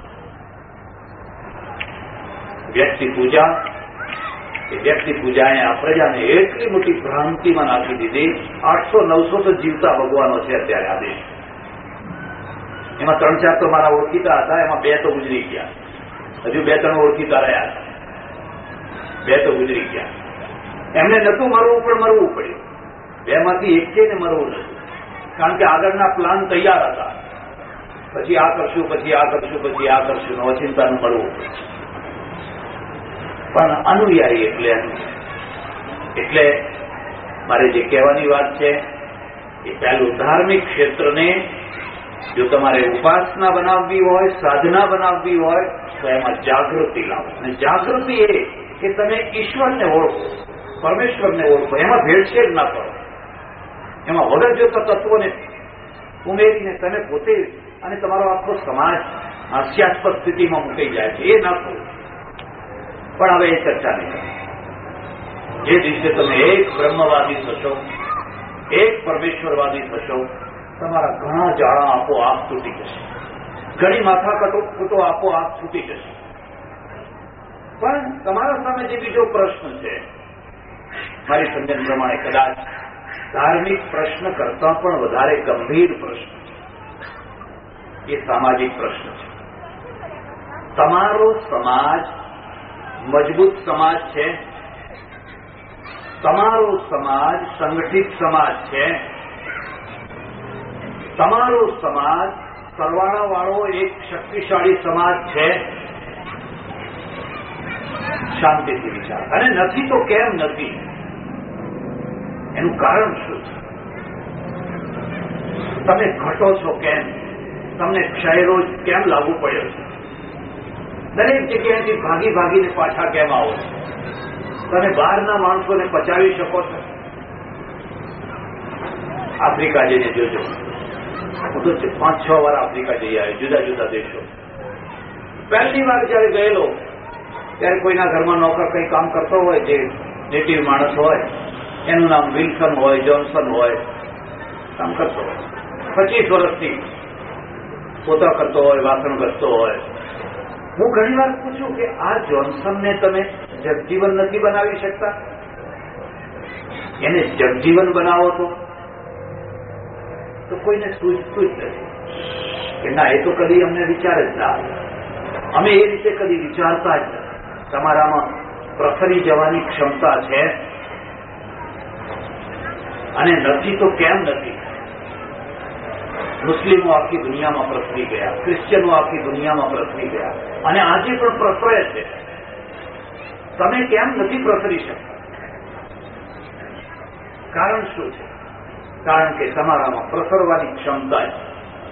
વ્યક્તિ પૂજા એ વ્યક્તિ પૂજાએ આ પ્રજાને એટલી મોટી ભ્રાંતિમાં નાખી દીધી. આઠસો નવસો તો જીવતા ભગવાનો છે અત્યારે આ દેશ. એમાં ત્રણ ચાર તો મારા ઓળખીતા હતા, એમાં બે તો ગુજરી ગયા, હજુ બે ત્રણ ઓળખીતા રહ્યા, બે તો ગુજરી ગયા. એમને નતું મરવું પણ મરવું પડ્યું. બે માંથી એક છે ને મરવું નથી, કારણ કે આગળના પ્લાન તૈયાર હતા. પછી આ કરશું, પછી આ કરશું, પછી આ કરશું, નવચિંતાનું મળવું પડે. પણ અનુયાયી એટલે એટલે મારે જે કહેવાની વાત છે એ પહેલું ધાર્મિક ક્ષેત્રને જો તમારે ઉપાસના બનાવવી હોય, સાધના બનાવવી હોય તો એમાં જાગૃતિ લાવો. અને જાગૃતિ એ કે તમે ઈશ્વરને ઓળખો, પરમેશ્વરને ઓળખો, એમાં ભેળસેળ ના કરો. એમાં વગર જોતા તત્વોને ઉમેરીને તમે પોતે અને તમારો આખો સમાજ હાસ્યાસ્પદ સ્થિતિમાં મૂકી જાય છે, એ ના કરો. પણ હવે એ ચર્ચા નહીં કરો. જે દિવસે તમે એક બ્રહ્મવાદી થશો, એક પરમેશ્વરવાદી થશો, તમારા ઘણા જાળા આપોઆપ તૂટી જશે, ઘણી માથાકૂટો આપોઆપ છૂટી જશે. પણ તમારા સામે જે બીજો પ્રશ્ન છે, મારી સમજણ પ્રમાણે કદાચ ધાર્મિક પ્રશ્ન કરતા પણ વધારે ગંભીર પ્રશ્ન છે, એ સામાજિક પ્રશ્ન છે. તમારો સમાજ મજબૂત સમાજ છે, તમારો સમાજ સંગઠિત સમાજ છે, તમારો સમાજ સરવાળાવાળો એક શક્તિશાળી સમાજ છે. શાંતિથી વિચાર. અને નથી તો કેમ નથી? એનું કારણ શું છે? તમે ઘટો છો કેમ? તમને ક્ષયરોગ કેમ લાગુ પડ્યો છે? દરેક જગ્યાએથી ભાગી ભાગીને પાછા કેમ આવો છો? તમે બહારના માણસોને પચાવી શકો છો? આફ્રિકા જઈને જોજો. હું તો પાંચ છ વાર આફ્રિકા જઈ આવ્યો, જુદા જુદા દેશો. પહેલી વાર જયારે ગયેલો ત્યારે કોઈના ઘરમાં નોકર કંઈ કામ કરતો હોય, જે નેટિવ માણસ હોય, એનું નામ વિલ્સન હોય, જોન્સન હોય, કામ કરતો હોય, પચીસ વર્ષથી પોતા કરતો હોય, વાસણ ઘસતો હોય. હું ઘણી વાર પૂછું કે આ જોન્સનને તમે જગજીવન નથી બનાવી શકતા? એને જગજીવન બનાવો તો તો કોઈને સૂઝતું જ નથી કે ના, એ તો કદી અમને વિચાર જ ના આવે, અમે એ રીતે કદી વિચારતા જ નથી. તમારામાં પ્રસરી જવાની ક્ષમતા છે, અને નથી તો કેમ નથી? મુસ્લિમો આખી દુનિયામાં પ્રસરી ગયા, ક્રિશ્ચિયનો આખી દુનિયામાં પ્રસરી ગયા, અને આજે પણ પ્રસરે છે. તમે કેમ નથી પ્રસરી શકતા? કારણ શું છે? કારણ કે તમારામાં પ્રસરવાની ક્ષમતા છે.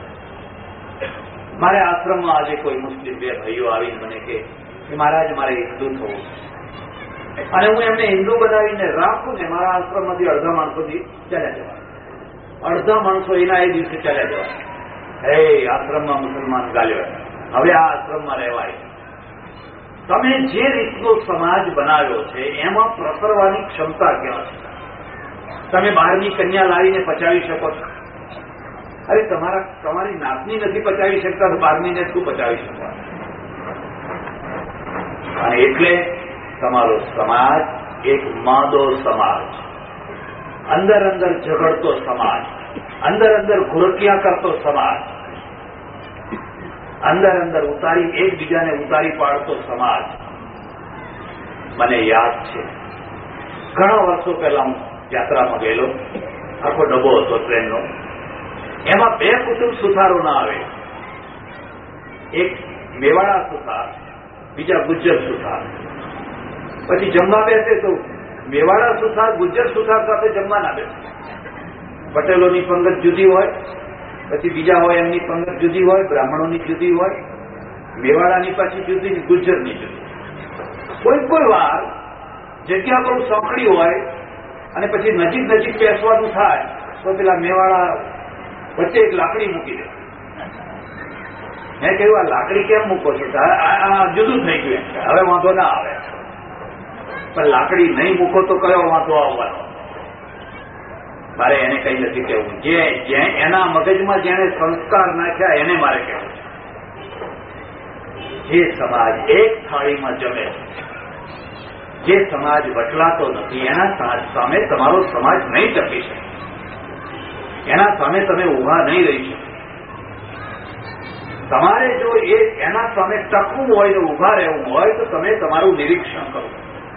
મારે આશ્રમમાં આજે કોઈ મુસ્લિમ બે ભાઈઓ આવીને મને કે મહારાજ મારે હિન્દુ થવું, અને હું એમને હિન્દુ બનાવીને રાખું ને મારા આશ્રમમાંથી અડધા માણસોથી ચાલ્યા જવા, અડધા માણસો એના એ દિવસે ચાલ્યા જવા. હે, આશ્રમમાં મુસલમાન ગાલ્યો, હવે આ આશ્રમમાં રહેવાય. તમે જે રીતનો સમાજ બનાવ્યો છે એમાં પ્રસરવાની ક્ષમતા ક્યાં છે? તમે બહારની કન્યા લાવીને પચાવી શકો છો? અરે તમારા તમારી નાતની નથી પચાવી શકતા તો બહારનીને શું પચાવી શકવા? અને એટલે તમારો સમાજ એક માદો સમાજ, અંદર અંદર ઝઘડતો સમાજ, અંદર અંદર ઘુરકિયા કરતો સમાજ, અંદર અંદર ઉતારી એકબીજાને ઉતારી પાડતો સમાજ. મને યાદ છે ઘણા વર્ષો પહેલા હું યાત્રામાં ગયેલો, આખો ડબ્બો હતો ટ્રેનનો. એમાં બે કુટુંબ સુથારો ના આવે, એક મેવાડા સુથાર, બીજા ગુજ્જર સુથાર. પછી જમવા બેસે તો મેવાડા સુથાર ગુજ્જર સુથાર સાથે જમવા ના બેસે. પટેલોની પંગત જુદી હોય, પછી બીજા હોય એમની પંગત જુદી હોય, બ્રાહ્મણોની જુદી હોય, મેવાડાની પાછી જુદી, ગુજ્જરની જુદી. કોઈ કોઈ વાર જગ્યા બહુ સંકળી હોય અને પછી નજીક નજીક બેસવાનું થાય તો પેલા મેવાડા વચ્ચે એક લાકડી મૂકી દે. મેં કહ્યું, આ લાકડી કેમ મૂકો છો? આ જુદું થઈ ગયું, હવે વાંધો ના આવે. પણ લાકડી નહીં મૂકો તો કયો વાંધો આવવાનો? મારે એને કઈ નથી કહેવું. જે એના મગજમાં જેને સંસ્કાર નાખ્યા એને મારે કહેવું. જે સમાજ એક થાળીમાં જમે, જે સમાજ વટલાતો નથી, એના સામે તમારો સમાજ નહીં ટકી શકે, એના સામે તમે ઉભા નહીં રહી શકો. તમારે જો એ એના સામે ટકવું હોય ને ઉભા રહેવું હોય તો તમે તમારું નિરીક્ષણ કરો.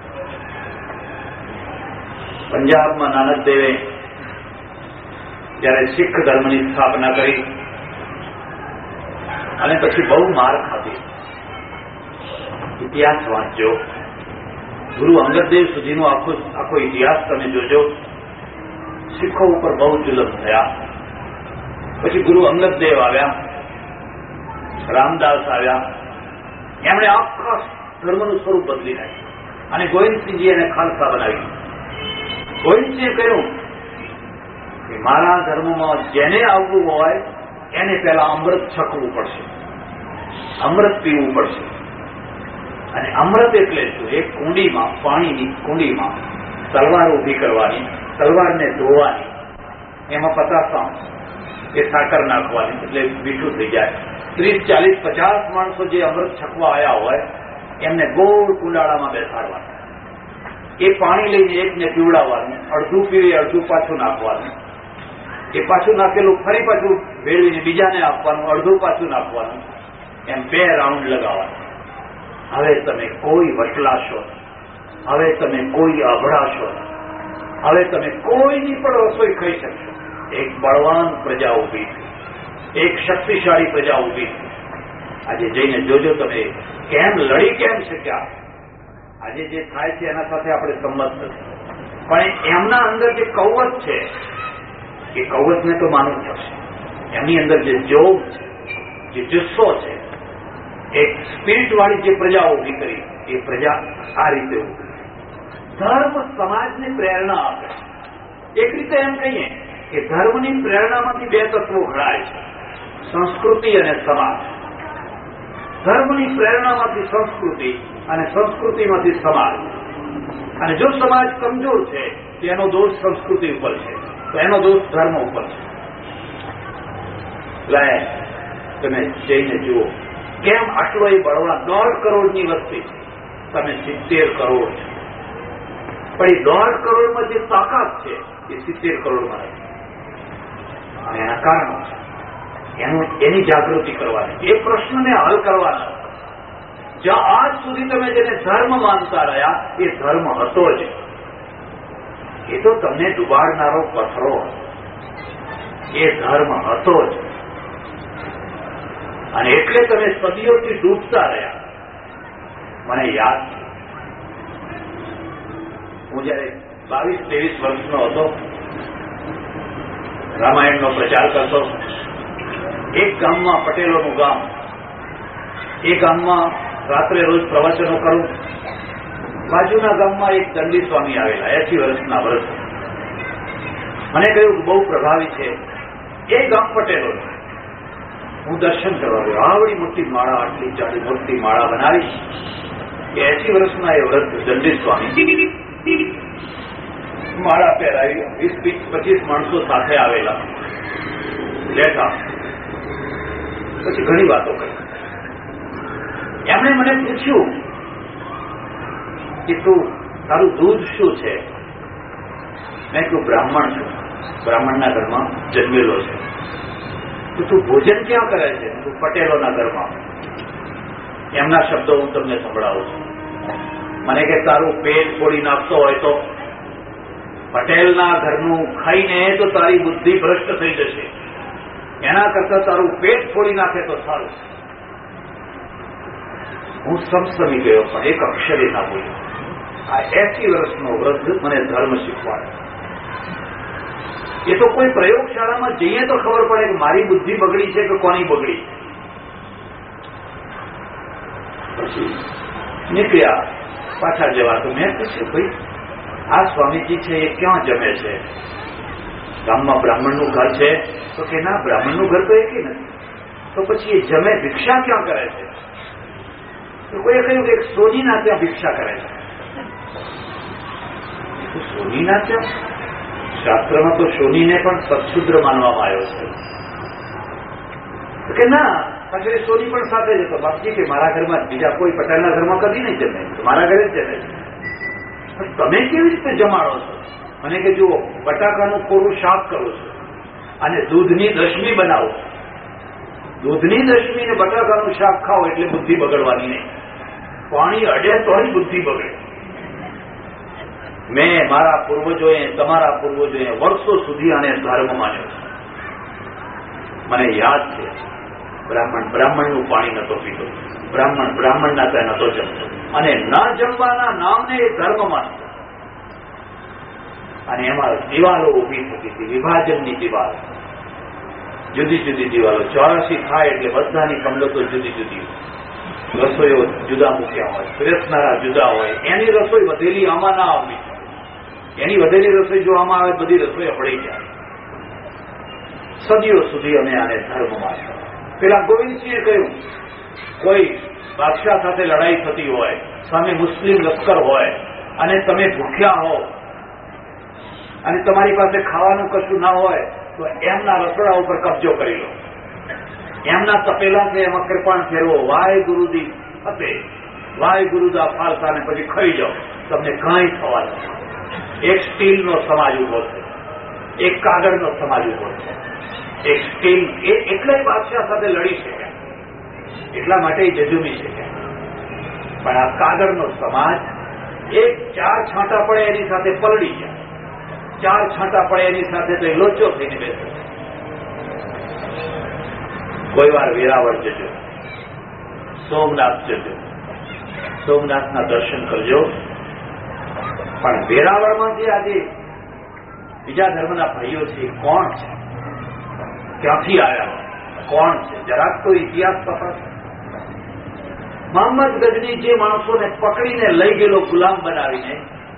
પંજાબમાં નાનક દેવે જયારે શીખ ધર્મની સ્થાપના કરી અને પછી બહુ માર ખાધી, ઇતિહાસ વાંચજો, ગુરુ અંગદદેવ સુધીનો આખો આખો ઇતિહાસ તમે જોજો. શીખો ઉપર બહુ જુલમ થયા. પછી ગુરુ અંગદદેવ આવ્યા, રામદાસ આવ્યા. એમણે આખા ધર્મનું સ્વરૂપ બદલી નાખ્યું અને ગોવિંદસિંહજી એને ખાલસા બનાવી. ગોવિંદસિંહે કહ્યું કે મારા ધર્મમાં જેને આવવું હોય એને પહેલા અમૃત છકવું પડશે, અમૃત પીવું પડશે. અને અમૃત એટલે શું? એક કુંડીમાં, પાણીની કુંડીમાં તલવાર ઊભી કરવાની, તલવારને ધોવાની, એમાં પતાસા એ સાકર નાખવાની એટલે મીઠું થઈ જાય. ત્રીસ ચાલીસ પચાસ માણસો જે અમૃત છકવા આવ્યા હોય એમને ગોળ કુંડાળામાં બેસાડવાના. એ પાણી લઈને એકને પીવડાવવાનું, અડધું પીવી અડધું પાછું નાખવાનું. એ પાછું નાખેલું ફરી પાછું ભેળવીને બીજાને આપવાનું, અડધું પાછું નાખવાનું. એમ બે રાઉન્ડ લગાવવાનું. હવે તમે કોઈ વટલાશો, હવે તમે કોઈ અભડાશો, હવે તમે કોઈની પણ રસોઈ ખાઈ શકશો. એક બળવાન પ્રજા ઉભી થઈ, એક શક્તિશાળી પ્રજા ઉભી થઈ. આજે જઈને જોજો તમે કેમ લડી કેમ શક્યા. આજે જે થાય છે એના સાથે આપણે સંમત નથી, પણ એમના અંદર જે કવચ છે એ કવચને તો માનવું પડશે. એમની અંદર જે જોગ છે, જે જુસ્સો છે, એક સ્પિરિટ વાળી જે પ્રજા ઉભી કરી એ પ્રજા આ રીતે ઉભી. ધર્મ સમાજને પ્રેરણા આપે. એક રીતે એમ કહીએ કે ધર્મની પ્રેરણામાંથી બે તત્વો ઘડાય છે, સંસ્કૃતિ અને સમાજ. ધર્મની પ્રેરણામાંથી સંસ્કૃતિ અને સંસ્કૃતિમાંથી સમાજ. અને જો સમાજ કમજોર છે તો એનો દોષ સંસ્કૃતિ ઉપર છે, તો એનો દોષ ધર્મ ઉપર છે. એટલે તમે જઈને જુઓ કેમ આટલો એ બળવા દોઢ કરોડની વસ્તી, તમે સિત્તેર કરોડ છે, પણ એ દોઢ કરોડમાં જે તાકાત છે એ સિત્તેર કરોડમાં નથી. અને એના કારણો છે, એનું એની જાગૃતિ કરવાની, એ પ્રશ્નને હલ કરવાના. જ્યાં આજ સુધી તમે જેને ધર્મ માનતા રહ્યા એ ધર્મ હતો જ, એ તો તમને ડુબાડનારો પથરો, એ ધર્મ હતો જ. અને એટલે તમે સદીઓથી ડૂબતા રહ્યા. મને યાદ છે, હું જયારે બાવીસ ત્રેવીસ વર્ષનો હતો, રામાયણનો પ્રચાર કરતો. એક ગામમાં, પટેલોનું ગામ, એ ગામમાં રાત્રે રોજ પ્રવચનો કરું. બાજુના ગામમાં એક દંડી સ્વામી આવેલા, એસી વર્ષના વર્ષ. મને કહ્યું કે બહુ પ્રભાવી છે એ ગામ પટેલો. હું દર્શન કરવા ગયો. આવડી મોટી માળા, આટલી જાડી મોટી માળા બનાવી. એસી વર્ષના એ વૃદ્ધ દંડી સ્વામી માળા પહેરાવી, વીસ પચીસ માણસો સાથે આવેલા, બેઠા. પછી ઘણી વાતો કરી. એમણે મને પૂછ્યું કે તું, તારું દૂધ શું છે? મેં કહ્યું બ્રાહ્મણ છું, બ્રાહ્મણના ઘરમાં જન્મેલો છે. તો તું ભોજન ક્યાં કરે છે? તું પટેલોના ઘરમાં. એમના શબ્દો હું તમને સંભળાવું છું. મને કે તારું પેટ ફોડી નાખતો હોય તો પટેલના ઘરનું ખાઈને તો તારી બુદ્ધિ ભ્રષ્ટ થઈ જશે, એના કરતા તારું પેટ ફોડી નાખે તો સારું. હું સમસમી ગયો, પણ એક અક્ષરે ના બોલ્યો. આ એસી વર્ષનો વૃદ્ધ મને ધર્મ શીખવાડે. એ તો કોઈ પ્રયોગશાળામાં જઈએ તો ખબર પડે કે મારી બુદ્ધિ બગડી છે કે કોની બગડી. પછી નીકળ્યા પાછા જવા. તો મેં પૂછ્યું, ભાઈ આ સ્વામીજી છે એ ક્યાં જમે છે? ગામમાં બ્રાહ્મણનું ઘર છે? તો કે ના, બ્રાહ્મણનું ઘર તો એકે નથી. તો પછી એ જમે, ભિક્ષા ક્યાં કરે છે? તો કોઈએ કહ્યું કે સોનીના ત્યાં ભિક્ષા કરે છે. સોનીના ત્યાં? શાસ્ત્રમાં તો સોનીને પણ સત્શુદ્ર માનવામાં આવ્યો છે. તો કે ના, પછી સોની પણ સાથે જતો. બાપજી કે મારા ઘરમાં, બીજા કોઈ પટેલના ઘરમાં કદી નહીં જમે, મારા ઘરે જ જમે છે. તમે કેવી રીતે જમાડો છો? મને કે જુઓ, બટાકાનું કોરું શાક કરો છો અને દૂધની દશમી બનાવો. દૂધની દશમી ને બટાકાનું શાક ખાઓ એટલે બુદ્ધિ બગડવાની નહીં. પાણી અડે તો જ બુદ્ધિ બગડે. મેં, મારા પૂર્વજોએ, તમારા પૂર્વજોએ વર્ષો સુધી આને ધર્મ માન્યો છે. મને યાદ છે બ્રાહ્મણ બ્રાહ્મણનું પાણી નતો પીતો, બ્રાહ્મણ બ્રાહ્મણના ત્યાં નતો જમતો, અને ન જમવાના નામને એ ધર્મ માનતો. અને એમાં દિવાલો ઉભી થતી હતી, વિભાજનની દિવાલ, જુદી જુદી દિવાલો. ચોરાસી થાય એટલે બધાની કમલતો જુદી જુદી હોય, રસોઈઓ જુદા મૂક્યા હોય, પીરસનારા જુદા હોય. એની રસોઈ વધેલી આમાં ના આવવી, એની વધેલી રસોઈ જો આમાં આવે બધી રસોઈ પડી જાય. સદીઓ સુધી અમે આને ધર્મ માનતા. પેલા ગોવિંદસિંહે કહ્યું, કોઈ બાદશાહ સાથે લડાઈ થતી હોય, સામે મુસ્લિમ લશ્કર હોય, અને તમે ભૂખ્યા હો અને તમારી પાસે ખાવાનું કશું ના હોય, તો એમના રસોડા ઉપર કબજો કરી લો, એમના તપેલા છે એમાં કૃપાણ ફેરવો, વાય ગુરુદી હતે વાય ગુરુદા ફાલસા, ને પછી ખાઈ જાઓ, તમને કાંઈ થવા નથી. એક સ્ટીલનો સમાજ ઉભો છે, એક કાગળનો સમાજ ઉભો છે. એક સ્ટીલ એ એટલા બાદશાહ સાથે લડી શક્યા, એટલા માટે જજુમી શક્યા. પણ આ કાગળનો સમાજ એક ચાર છાંટા પડે એની સાથે પલળી જાય, ચાર છાંટા પડે એની સાથે તો એ લોચો થઈને બેસે. કોઈ વાર વેરાવળ જજો, સોમનાથ જજો, સોમનાથના દર્શન કરજો. પણ વેરાવળમાંથી આજે બીજા ધર્મના ભાઈઓ છે, કોણ છે, ક્યાંથી આવ્યા, કોણ છે, જરાક તો ઇતિહાસ તપાસ. મોહમ્મદ ગજની જે માણસોને પકડીને લઈ ગયેલો ગુલામ બનાવીને,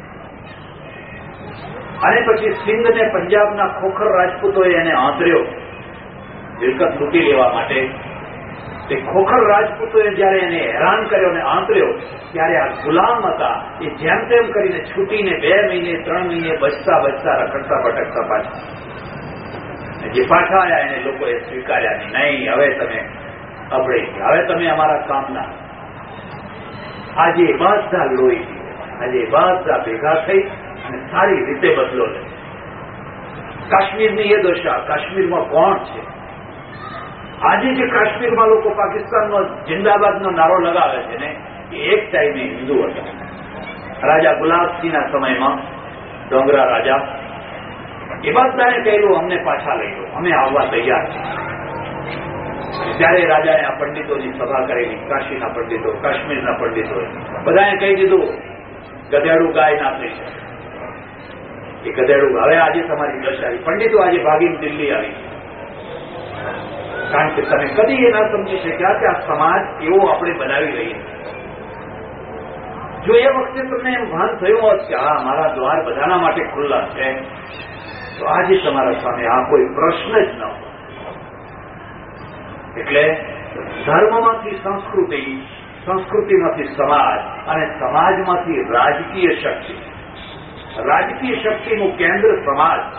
અને પછી સિંધ ને પંજાબના ખોખર રાજપૂતોએ એને આંતર્યો મિલકત લૂંટી લેવા માટે. તે ખોખર રાજપૂતોએ જયારે એને હેરાન કર્યો અને આંતર્યો, ત્યારે આ ગુલામ હતા એ જેમ તેમ કરીને છૂટીને બે મહિને ત્રણ મહિને બચતા બચતા રખડતા ભટકતા પાછા. જે પાછા આવ્યા એને લોકોએ સ્વીકાર્યા નહીં. નહીં, હવે તમે અબળી ગયા, હવે તમે અમારા કામના. આજે બધા લોહી, આજે બધા ભેગા થઈ અને સારી રીતે બદલો લે. કાશ્મીરની એ દશા, કાશ્મીરમાં કોણ છે? આજે જે કાશ્મીરમાં લોકો પાકિસ્તાનનો જિંદાબાદનો નારો લગાવે છે ને, એ એક ટાઈમે હિન્દુ હતા. રાજા ગુલાબસિંહના સમયમાં ડોંગરા રાજા એ બધાને કહેલું, અમને પાછા લઈ લો, અમે આવવા તૈયાર છીએ. ત્યારે રાજાએ આ પંડિતોની સભા કરેલી, કાશીના પંડિતો, કાશ્મીરના પંડિતો, બધાએ કહી દીધું ગધેડું ગાય ના થઈ શકે. એ ગધેડું હવે આજે તમારી દશા. પંડિતો આજે ભાગીને દિલ્હી આવી, કારણ કે તમે કદી એ ના સમજી શક્યા કે આ સમાજ એવો આપણે બનાવી રહીએ. જો એ વખતે તમને એમ ભાન થયું હોત કે હા મારા દ્વાર બધાના માટે ખુલ્લા છે, તો આજે તમારા સામે આ કોઈ પ્રશ્ન જ ન હોય. એટલે ધર્મમાંથી સંસ્કૃતિ, સંસ્કૃતિમાંથી સમાજ, અને સમાજમાંથી રાજકીય શક્તિ. રાજકીય શક્તિનું કેન્દ્ર સમાજ છે,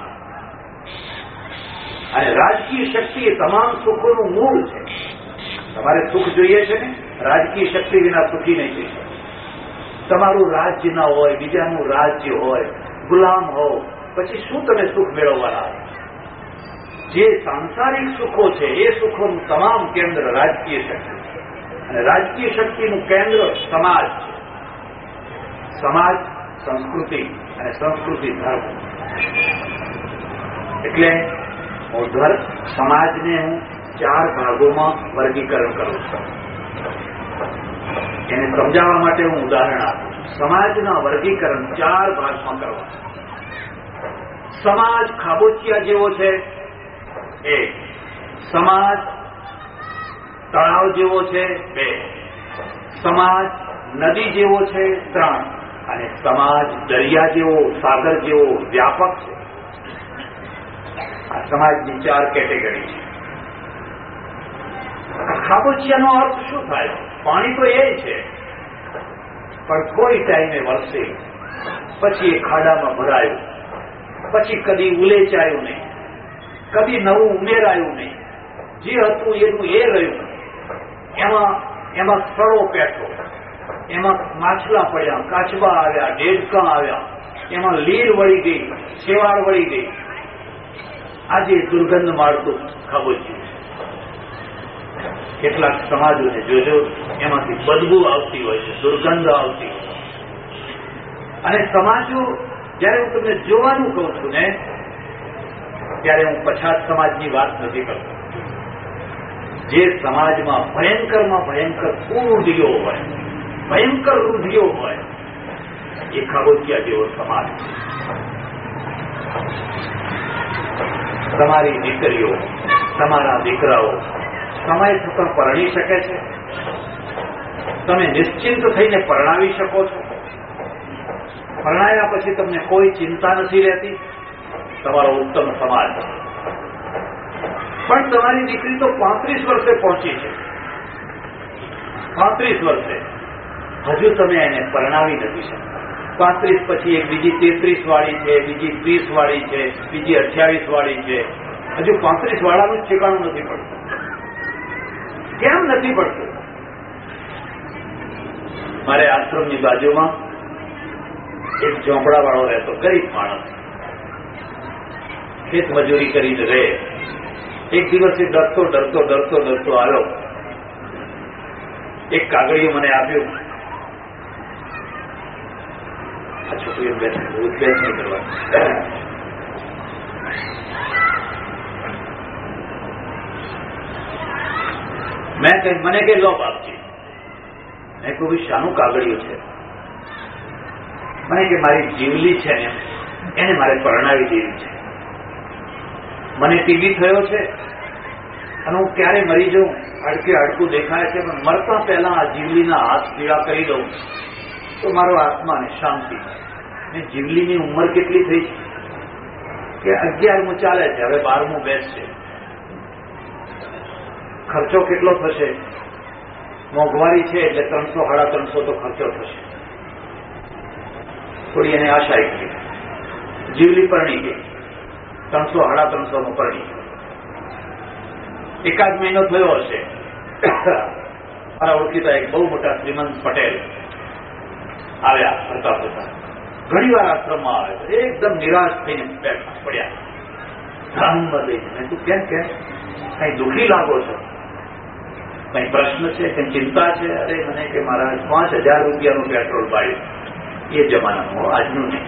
અને રાજકીય શક્તિ એ તમામ સુખોનું મૂળ છે. તમારે સુખ જોઈએ છે ને, રાજકીય શક્તિ વિના સુખી નહીં થઈ શકે. તમારું રાજ્ય ના હોય, બીજાનું રાજ્ય હોય, ગુલામ હો, પછી શું તમે સુખ મેળવવાના? જે સાંસારિક સુખો છે એ સુખોનું તમામ કેન્દ્ર રાજકીય શક્તિ, અને રાજકીય શક્તિનું કેન્દ્ર સમાજ છે. સમાજ સંસ્કૃતિ, અને સંસ્કૃતિ ધર્મ. એટલે હું ધર્મ સમાજને હું ચાર ભાગોમાં વર્ગીકરણ કરું છું. એને સમજાવવા માટે હું ઉદાહરણ આપું છું. સમાજના વર્ગીકરણ ચાર ભાગમાં કરવા. સમાજ ખાબોચિયા જેવો છે એક, સમાજ તળાવ જેવો છે બે, સમાજ નદી જેવો છે ત્રણ, અને સમાજ દરિયા જેવો, સાગર જેવો વ્યાપક છે. આ સમાજની ચાર કેટેગરી છે. ખાબોચિયાનો અર્થ શું થાય? પાણી તો એ છે, પણ કોઈ ટાઈમે વરસે, પછી એ ખાડામાં ભરાયું, પછી કદી ઉલેચાયું નહીં, કદી નવું ઉમેરાયું નહીં, જે હતું એનું એ રહ્યું. એમાં એમાં સડો પેઠો, એમાં માછલા પડ્યા, કાચબા આવ્યા, ડેડકા આવ્યા, એમાં લીર વળી ગઈ, શેવાળ વળી ગઈ. આજે દુર્ગંધ મારતું ખાબોચિયું. કેટલાક સમાજોને જોજો, એમાંથી બદબુ આવતી હોય છે, દુર્ગંધ આવતી હોય. અને સમાજો જયારે હું તમને જોવાનું કહું છું ને, ત્યારે હું પછાત સમાજની વાત નથી કરતો. જે સમાજમાં ભયંકરમાં ભયંકર કુરૂઢિઓ હોય, ભયંકર રૂઢિઓ હોય, એ ખાબોચિયા જેવો સમાજ. તમારી દીકરીઓ, તમારા દીકરાઓ સમય થતાં પરણી શકે છે? તમે નિશ્ચિંત થઈને પરણાવી શકો છો? પરણાયા પછી તમને કોઈ ચિંતા નથી રહેતી? તમારો ઉત્તમ સમાજ. પણ તમારી દીકરી તો પાંત્રીસ વર્ષે પહોંચી છે, પાંત્રીસ વર્ષે હજુ તમે એને પરણાવી નથી શકતા. પાંત્રીસ પછી એક બીજી તેત્રીસ વાળી છે, બીજી ત્રીસ વાળી છે, બીજી અઠ્યાવીસ વાળી છે. હજુ પાંત્રીસ વાળાનું જ ઠેકાણું નથી પડતું. કેમ નથી પડતું? મારે આશ્રમની બાજુમાં એક ઝોંપડાવાળો રહેતો, ગરીબ માણસ, ખેત મજૂરી કરીને રહે. એક દિવસે ડરતો ડરતો ડરતો ડરતો આવ્યો. એક કાગળિયું મને આપ્યું. આ છોકરીઓ બેસ બેસ નહીં કરવા. મેં કઈ મને કે લો બાપજી. મેં કહ્યું શાનું કાગળિયું છે? મને કે મારી જીવલી છે ને એને મારે પરણાવી દેવી છે. મને ટીબી થયો છે અને હું ક્યારે મરી જાઉં, હાડકે હાડકું દેખાય છે, પણ મરતા પહેલા આ જીવલીના હાથ પીળા કરી દઉં તો મારો આત્માને શાંતિ. ને જીવલીની ઉંમર કેટલી થઈ છે કે અગિયારમું ચાલે છે, હવે બારમું બેસશે. ખર્ચો કેટલો થશે? મોંઘવારી છે એટલે ત્રણસો સાડા ત્રણસો તો ખર્ચો થશે. થોડી એને આશા કરી. જીવલી પરણી ગઈ, ત્રણસો સાડા ત્રણસો નું પરણી. એકાદ મહિનો થયો હશે, મારા ઓળખીતા એક બહુ મોટા શ્રીમંત પટેલ આવ્યા ફરતા ફરતા. ઘણી વાર આશ્રમમાં આવે છે, એકદમ નિરાશ થઈને બેઠા પડ્યા. ધ્યાનમાં દઈને મેં તું કેમ કેમ કઈ દુઃખી લાગો છો? કઈ પ્રશ્ન છે, કઈ ચિંતા છે? અરે મને કે મારા પાંચ હજાર રૂપિયાનું પેટ્રોલ પાડ્યું. એ જમાનામાં, આજનું નહીં.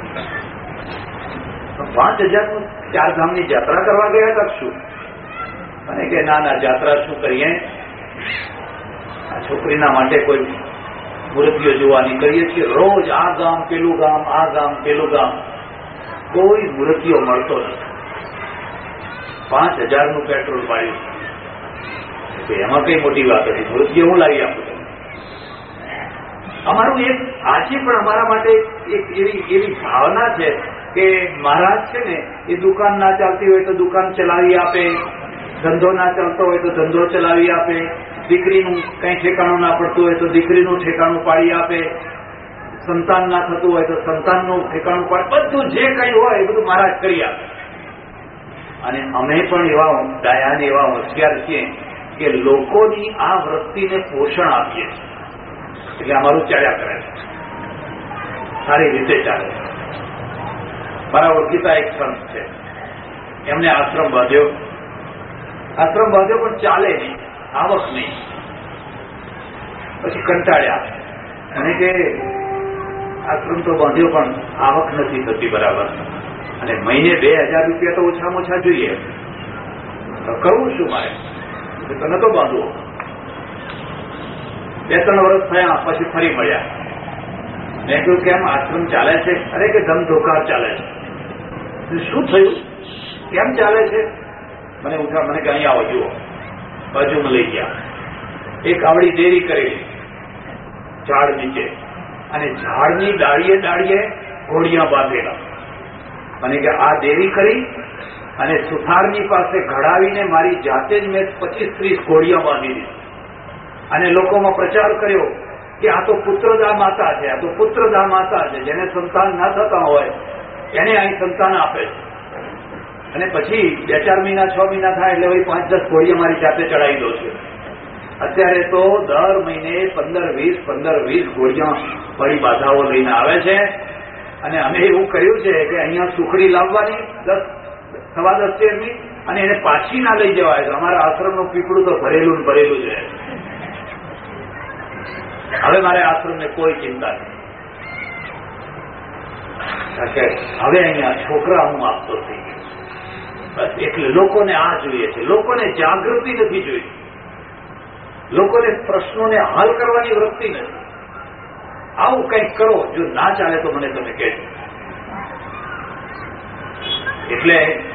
પાંચ હજારનું ચાર ધામની યાત્રા કરવા ગયા હતા શું? અને કે ના ના, યાત્રા શું કરીએ, આ છોકરીના માટે કોઈ મૂર્તિઓ જોવા નીકળીએ છીએ. રોજ આ ગામ પેલું ગામ, આ ગામ પેલું ગામ, કોઈ મૂર્તિઓ મળતો નથી. પાંચ હજારનું પેટ્રોલ પાડ્યું. એમાં કઈ મોટી વાત હતી, મૂર્તિઓ હું લાવી આપું તમને. અમારું એક આજે પણ અમારા માટે એક એવી એવી ભાવના છે કે મહારાજ છે ને એ દુકાન ના ચાલતી હોય તો દુકાન ચલાવી આપે, ધંધો ના ચાલતો હોય તો ધંધો ચલાવી આપે, દીકરીનું કઈ ઠેકાણું ના પડતું હોય તો દીકરીનું ઠેકાણું પાડી આપે, સંતાન ના થતું હોય તો સંતાનનું ઠેકાણું પાડે. બધું જે કઈ હોય એ બધું મહારાજ કરી આપે. અને અમે પણ એવા ડાયાને એવા હોશિયાર છીએ કે લોકોની આ વૃત્તિને પોષણ આપીએ છીએ. એટલે અમારું ચાલ્યા કરે છે, સારી રીતે ચાલે છે. મારા ઓળખીતા એક સંત છે, એમને આશ્રમ બાંધ્યો. આશ્રમ બાંધ્યો પણ ચાલે નહીં, આવક નહીં. પછી કંટાળ્યા અને કે આશ્રમ તો બાંધ્યો પણ આવક નથી થતી બરાબર, અને મહિને બે હજાર રૂપિયા તો ઓછામાં ઓછા જોઈએ. તો કરવું શું મારે? તને તો બાંધવો. બે ત્રણ વર્ષ થયા પછી ફરી મળ્યા. મેં કહ્યું કેમ આશ્રમ ચાલે છે? અરે કે ધમધોકાર ચાલે છે. શું થયું? કેમ ચાલે છે? મને ઉઠા મને કે અહીં આવો જુઓ. બાજુમાં લઈ ગયા. એક આવડી ડેરી કરેલી ઝાડ નીચે, અને ઝાડની ડાળીએ ડાળીએ ઘોડિયા બાંધેલા. મને કે આ ડેરી કરી અને સુથારની પાસે ઘડાવીને મારી જાતે જ મેં પચીસ ત્રીસ ઘોડિયા બાંધી દીધી. અને લોકોમાં પ્રચાર કર્યો કે આ તો પુત્રદા માતા છે, આ તો પુત્રદા માતા છે. જેને સંતાન ના થતા હોય એને અહીં સંતાન આપે છે. અને પછી બે ચાર મહિના છ મહિના થાય એટલે ભાઈ પાંચ દસ ઘોડિયા મારી જાતે ચડાવી દો છું. અત્યારે તો દર મહિને પંદર વીસ પંદર વીસ ઘોડિયા ફરી બાધાઓ લઈને આવે છે. અને અમે એવું કર્યું છે કે અહીંયા સુખડી લાવવાની દસ સવા દસ તેરની, અને એને પાછી ના લઈ જવાય તો અમારા આશ્રમનું પીપળું તો ભરેલું ને ભરેલું જ રહે. હવે મારે આશ્રમને કોઈ ચિંતા નથી, કારણ કે હવે અહીંયા છોકરા હું આપતો થઈ ગયો. બસ એટલે લોકોને આ જોઈએ છે, લોકોને જાગૃતિ નથી જોઈતી. લોકોને પ્રશ્નોને હલ કરવાની વૃત્તિ નથી. આવું કંઈક કરો, જો ના ચાલે તો મને તમે કહેજો. એટલે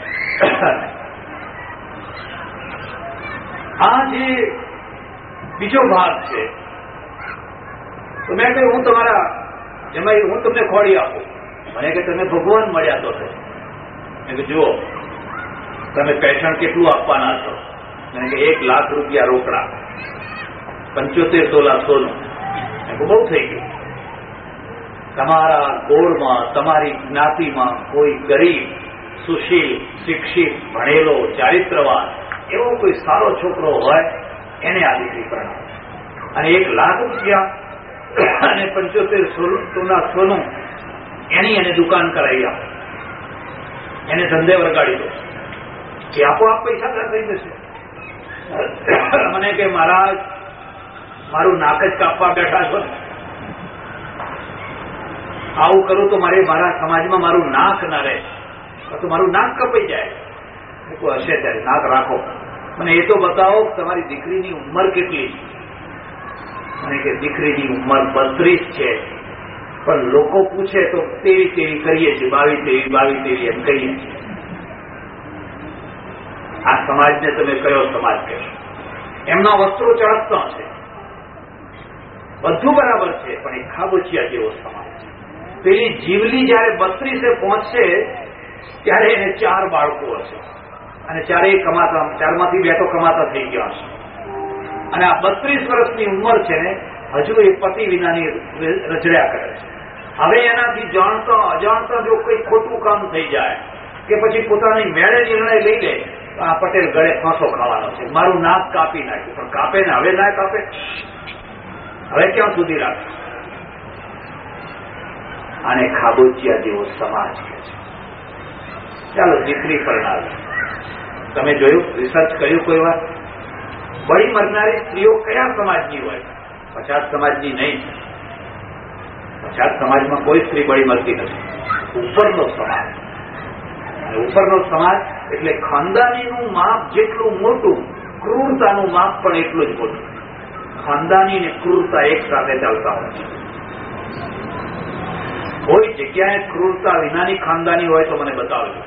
આ જે બીજો ભાગ છે, તો મેં કહ્યું હું તમારા એમાં હું તમને ખોડી આપું. મને કે તમે ભગવાન મળ્યા તો છે. મેં કે જુઓ તમે પેશન કેટલું આપવાના છો? મને કે એક લાખ રૂપિયા રોકડા, પંચોતેર તોલા સોનું. મેં કહું બહુ થઈ ગયું. તમારા ગોળમાં, તમારી જ્ઞાતિમાં કોઈ ગરીબ, સુશીલ, શિક્ષિત, ભણેલો, ચારિત્રવાન એવો કોઈ સારો છોકરો હોય એને આ દીકરી પરણાવો. અને એક લાખ રૂપિયા અને પંચોતેર તોલા સોનું એની એને દુકાન કરાવી આપો, એને ધંધે વળગાડી દો, કે આપોઆપ પૈસા થઈ જશે. મને કે મહારાજ મારું નાક જ કાપવા બેઠા છો. આવું કરું તો મારે મારા સમાજમાં મારું નાક ના રહે, તો મારું નાક કપાઈ જાય. હશે ત્યારે નાક રાખો, મને એ તો બતાવો તમારી દીકરીની ઉંમર કેટલી છે. મને કે દીકરીની ઉંમર બત્રીસ છે, પણ લોકો પૂછે તો તેવી તેવી કરીએ છીએ, બાવીસ તેવી બાવીસ તેવી એમ કહીએ છીએ. આ સમાજને તમે કયો સમાજ કહેશો? એમના વસ્ત્રો ચળકતા છે, બધું બરાબર છે, પણ એ ખાબોચિયા જેવો સમાજ છે. પેલી જીવલી જયારે બત્રીસે પહોંચશે ત્યારે એને ચાર બાળકો હશે, અને ચારેય કમાતા, ચારમાંથી બે તો કમાતા થઈ ગયા હશે. અને આ બત્રીસ વર્ષની ઉંમર છે ને, હજુ એ પતિ વિનાની રચડ્યા કરે છે. હવે એનાથી જાણતા અજાણતા જો કોઈ ખોટું કામ થઈ જાય કે પછી પોતાની મેળે નિર્ણય લઈ લે, આ પટેલ ગળે ફાંસો ખાવાનો છે, મારું નાક કાપી નાખ્યું. પણ કાપે ને હવે ના કાપે, હવે ક્યાં સુધી રાખે? આને ખાબોચિયા જેવો સમાજ કહે છે. ચાલો દીકરી પરણાવી. તમે જોયું, રિસર્ચ કર્યું કોઈ વાર? બળી મરનારી સ્ત્રીઓ કયા સમાજની હોય? પછાત સમાજની નહીં. પછાત સમાજમાં કોઈ સ્ત્રી બળી મરતી નથી. ઉપરનો સમાજ, અને ઉપરનો સમાજ એટલે ખાનદાનીનું માપ જેટલું મોટું, ક્રૂરતાનું માપ પણ એટલું જ મોટું. ખાનદાની ને ક્રૂરતા એક સાથે ચાલતા હોય છે. કોઈ જગ્યાએ ક્રૂરતા વિનાની ખાનદાની હોય તો મને બતાવજો.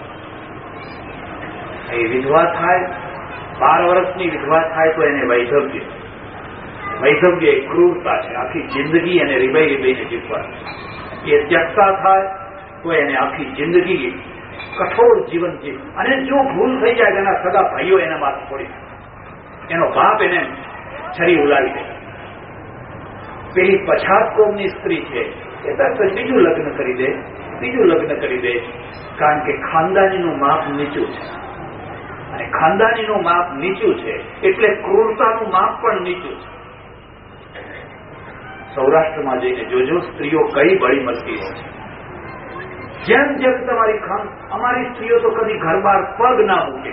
એ વિધવા થાય, બાર વર્ષની વિધવા થાય તો એને વૈધવ્ય, વૈધવ્ય એ ક્રૂરતા છે. આખી જિંદગી એને રીબાઈ રીબાઈને જીવવાની. એ ત્યક્તા થાય તો એને આખી જિંદગી કઠોર જીવન જીવ. અને જો ભૂલ થઈ જાય એના સગા ભાઈઓ એના માથે છોડી, એનો બાપ એને છરી ઉલાવી દે. પેલી પછાત કોમની સ્ત્રી છે એ તરત બીજું લગ્ન કરી દે, બીજું લગ્ન કરી દે, કારણ કે ખાનદાનીનું માપ નીચું છે. અને ખાનદાનીનું માપ નીચું છે એટલે ક્રૂરતાનું માપ પણ નીચું છે. સૌરાષ્ટ્રમાં જઈને જોજો સ્ત્રીઓ કઈ બળી મરતી હોય છે. જેમ જેમ તમારી ખાન, અમારી સ્ત્રીઓ તો કદી ઘર બહાર પગ ના મૂકે.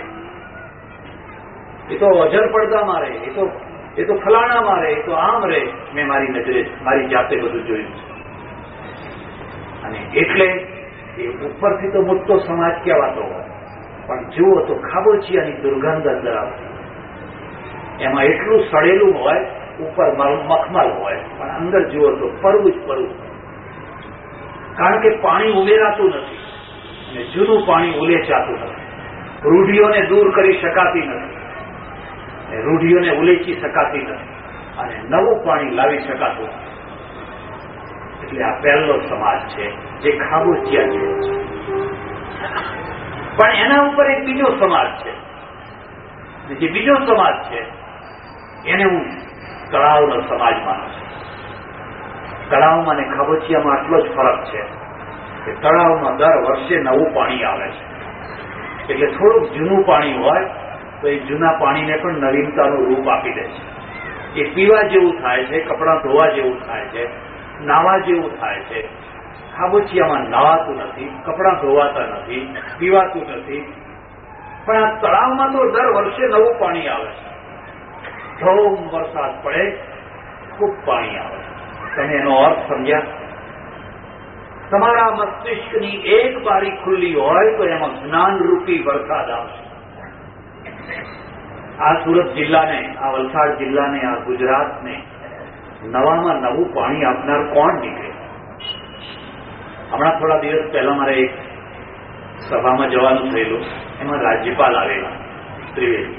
એ તો અજર પડદામાં રહે, એ તો એ તો ફલાણામાં રહે, એ તો આમ રહે. મેં મારી નજરે, મારી જાતે બધું જોયું છે. અને એટલે એ ઉપરથી તો મોટો સમાજ કહેવાતો હોય, પણ જુઓ તો ખાબોચિયાની દુર્ગંધ અંદર આવતી. એમાં એટલું સડેલું હોય, ઉપર મખમલ હોય, પણ અંદર જુઓ તો પરવું જ પરવું. કારણ કે પાણી ઉમેરાતું નથી, અને જૂનું પાણી ઉલેચાતું નથી. રૂઢિઓને દૂર કરી શકાતી નથી, રૂઢિઓને ઉલેચી શકાતી નથી, અને નવું પાણી લાવી શકાતું નથી. એટલે આ પહેલો સમાજ છે જે ખાબોચિયા જેવો છે. પણ એના ઉપર એક બીજો સમાજ છે, જે બીજો સમાજ છે એને હું તળાવનો સમાજ માનું છું. તળાવમાં ને ખાબોચિયામાં આટલો જ ફરક છે કે તળાવમાં દર વર્ષે નવું પાણી આવે છે. એટલે થોડુંક જૂનું પાણી હોય તો એ જૂના પાણીને પણ નવીનતાનું રૂપ આપી દે છે. એ પીવા જેવું થાય છે, કપડાં ધોવા જેવું થાય છે, નાવા જેવું થાય છે. ખાબોચિયામાં નાવાતું નથી, કપડાં ધોવાતા નથી, પીવાતું નથી. પણ આ તળાવમાં તો દર વર્ષે નવું પાણી આવે છે. ધોમ વરસાદ પડે, ખૂબ પાણી આવે છે. તમે એનો અર્થ સમજ્યા? તમારા મસ્તિષ્કની એક બારી ખુલ્લી હોય તો એમાં જ્ઞાનરૂપી વરસાદ આવશે. આ સુરત જિલ્લાને, આ વલસાડ જિલ્લાને, આ ગુજરાતને નવામાં નવું પાણી આપનાર કોણ નીકળે? હમણાં થોડા દિવસ પહેલા મારે એક સભામાં જવાનું થયેલું. એમાં રાજ્યપાલ આવેલા ત્રિવેદી.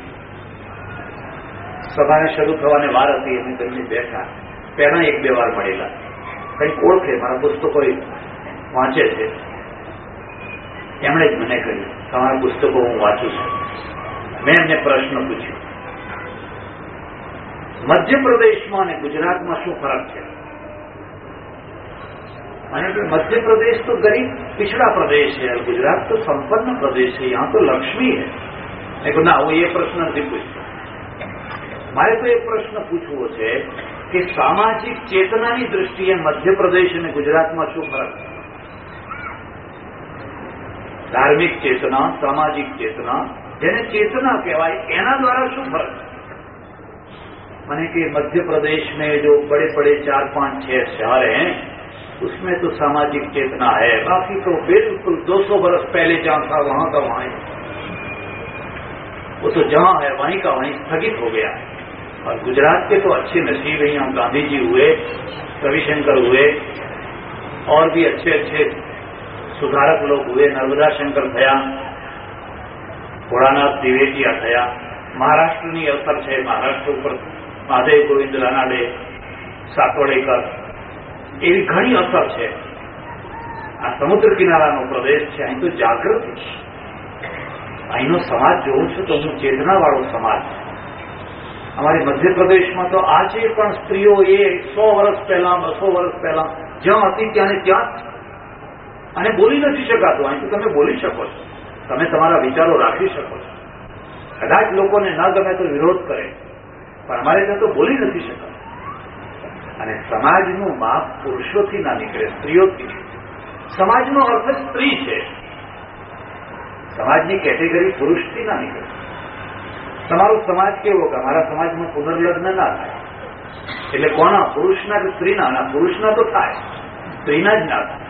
સભાને શરૂ થવાને વાર હતી. અમે તેમને બેઠા. પહેલા એક બે વાર મળેલા. કંઈક ઓળખે, મારા પુસ્તકો વાંચે છે. એમણે જ મને કહ્યું, તમારા પુસ્તકો હું વાંચું છું. મેં એમને પ્રશ્ન પૂછ્યો, મધ્યપ્રદેશમાં અને ગુજરાતમાં શું ફરક છે? मैंने कहा मध्य प्रदेश तो गरीब पिछड़ा प्रदेश है और गुजरात तो संपन्न प्रदेश है, यहाँ तो लक्ष्मी है. मैं कहूँ ना, वो ये प्रश्न नहीं पूछता. मारे तो ये प्रश्न पूछવો છે કે સામાજિક ચેતનાની દૃષ્ટિએ મધ્યપ્રદેશ અને ગુજરાતમાં શું ફરક છે? ધાર્મિક ચેતના, સામાજિક ચેતના, જેને चेतना કહેવાય, એના द्वारा શું फर्क है? मैंने कि मध्य प्रदेश में जो बड़े बड़े चार पांच छह शहर हैं उसमें तो सामाजिक चेतना है, बाकी तो बिल्कुल दो सौ बरस पहले जहां था वहां का वहां है. वो तो जहां है वहीं का वहीं स्थगित हो गया. और गुजरात के तो अच्छे नसीब हैं, यहाँ गांधी जी हुए, रविशंकर हुए, और भी अच्छे अच्छे सुधारक लोग हुए. नर्मदा शंकर थया, भोळानाथ द्विवेदिया थया. महाराष्ट्रनी असर है, महाराष्ट्र पर महादेव गोविंद रानाडे, सातवडेकर, એવી ઘણી અસર છે. આ સમુદ્ર કિનારાનો પ્રદેશ છે, અહીં તો જાગૃતિ છે. અહીંનો સમાજ જોઉં છું તો હું ચેતનાવાળો સમાજ છે. અમારી મધ્યપ્રદેશમાં તો આજે પણ સ્ત્રીઓ એ સો વર્ષ પહેલા, બસો વર્ષ પહેલા જ્યાં હતી ત્યાં ને ત્યાં, અને બોલી નથી શકાતું. અહીં તો તમે બોલી શકો છો, તમે તમારા વિચારો રાખી શકો છો. કદાચ લોકોને ન ગમે તો વિરોધ કરે, પણ અમારે ત્યાં તો બોલી નથી શકાતું. અને સમાજનું માપ પુરુષોથી ના નીકળે, સ્ત્રીઓથી. સમાજનો અર્થ સ્ત્રી છે. સમાજની કેટેગરી પુરુષથી ના નીકળે. તમારો સમાજ કેવો કે અમારા સમાજમાં પુનર્લગ્ન ના થાય, એટલે કોના? પુરુષના કે સ્ત્રીના? ના, પુરુષના તો થાય, સ્ત્રીના જ ના થાય.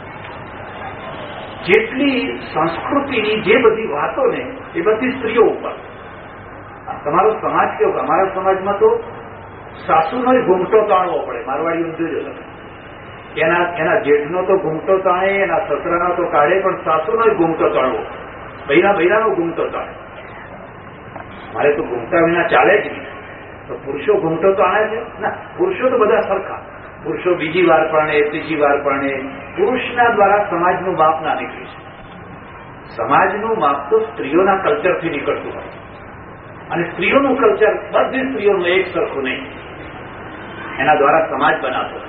જેટલી સંસ્કૃતિની જે બધી વાતો ને એ બધી સ્ત્રીઓ ઉપર. તમારો સમાજ કેવો કે અમારા સમાજમાં તો સાસુનો ઘૂમટો તાણવો પડે. મારવાડી જોજો તમે, એના એના જેઠનો તો ઘૂમટો તાણે, એના સસરાનો તો કાઢે, પણ સાસુનો ઘૂમટો તાણવો, બૈરા બૈરાનો ઘૂમટો તાણે. મારે તો ઘૂમટા વિના ચાલે જ નહીં. તો પુરુષો ઘૂમટો તો આણે છે ના? પુરુષો તો બધા સરખા. પુરુષો બીજી વાર પરણે, ત્રીજી વાર પરણે. પુરુષના દ્વારા સમાજનું માપ ના નીકળી છે. સમાજનું માપ તો સ્ત્રીઓના કલ્ચરથી નીકળતું હોય, અને સ્ત્રીઓનું કલ્ચર બધી સ્ત્રીઓનું એક સરખું નહીં. એના દ્વારા સમાજ બનાતો.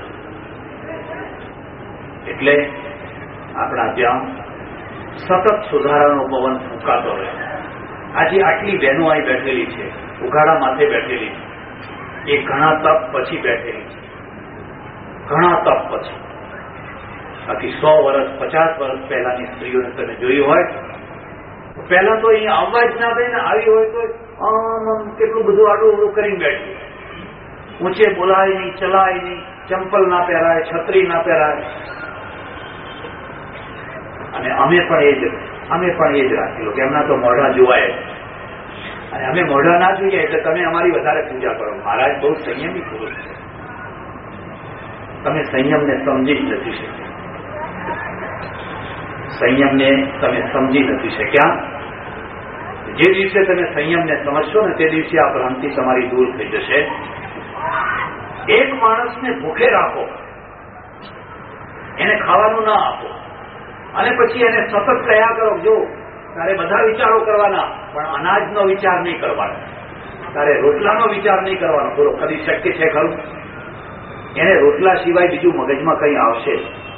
એટલે આપણા ત્યાં સતત સુધારાનો પવન ફૂંકાતો રહે. આજે આટલી બહેનો અહીં બેઠેલી છે, ઉઘાડા માથે બેઠેલી છે, એ ઘણા તપ પછી બેઠેલી છે, ઘણા તપ પછી. બાકી સો વર્ષ, પચાસ વર્ષ પહેલાની સ્ત્રીઓને તમે જોયું હોય તો પહેલા તો અહીંયા આવવા જ ના દે ને, આવી હોય તો આમ આમ કેટલું બધું આડું ઉડું કરીને બેઠું. ઊંચે બોલાય નહીં, ચલાય નહીં, ચંપલ ના પહેરાય, છત્રી ના પહેરાય. અને અમે પણ એ જ અમે પણ એ જ રાખેલું કે એમના તો મોઢા જોવાય, અને અમે મોઢા ના જોઈએ એટલે તમે અમારી વધારે પૂજા કરો. મહારાજ બહુ સંયમી પુરુષ છે. તમે સંયમને સમજી જ નથી શક્યા. સંયમને તમે સમજી નથી શક્યા. જે દિવસે તમે સંયમને સમજશો ને તે દિવસે આ ભ્રાંતિ તમારી દૂર થઈ જશે. એક માણસને ભૂખે રાખો, એને ખાવાનું ના આપો, અને પછી એને સતત કયા કરો, જો તારે બધા વિચારો કરવાના પણ અનાજનો વિચાર નહીં કરવાનો, તારે રોટલાનો વિચાર નહીં કરવાનો. બોલો, કદી શક્ય છે ખરું? એને રોટલા સિવાય બીજું મગજમાં કંઈ આવશે?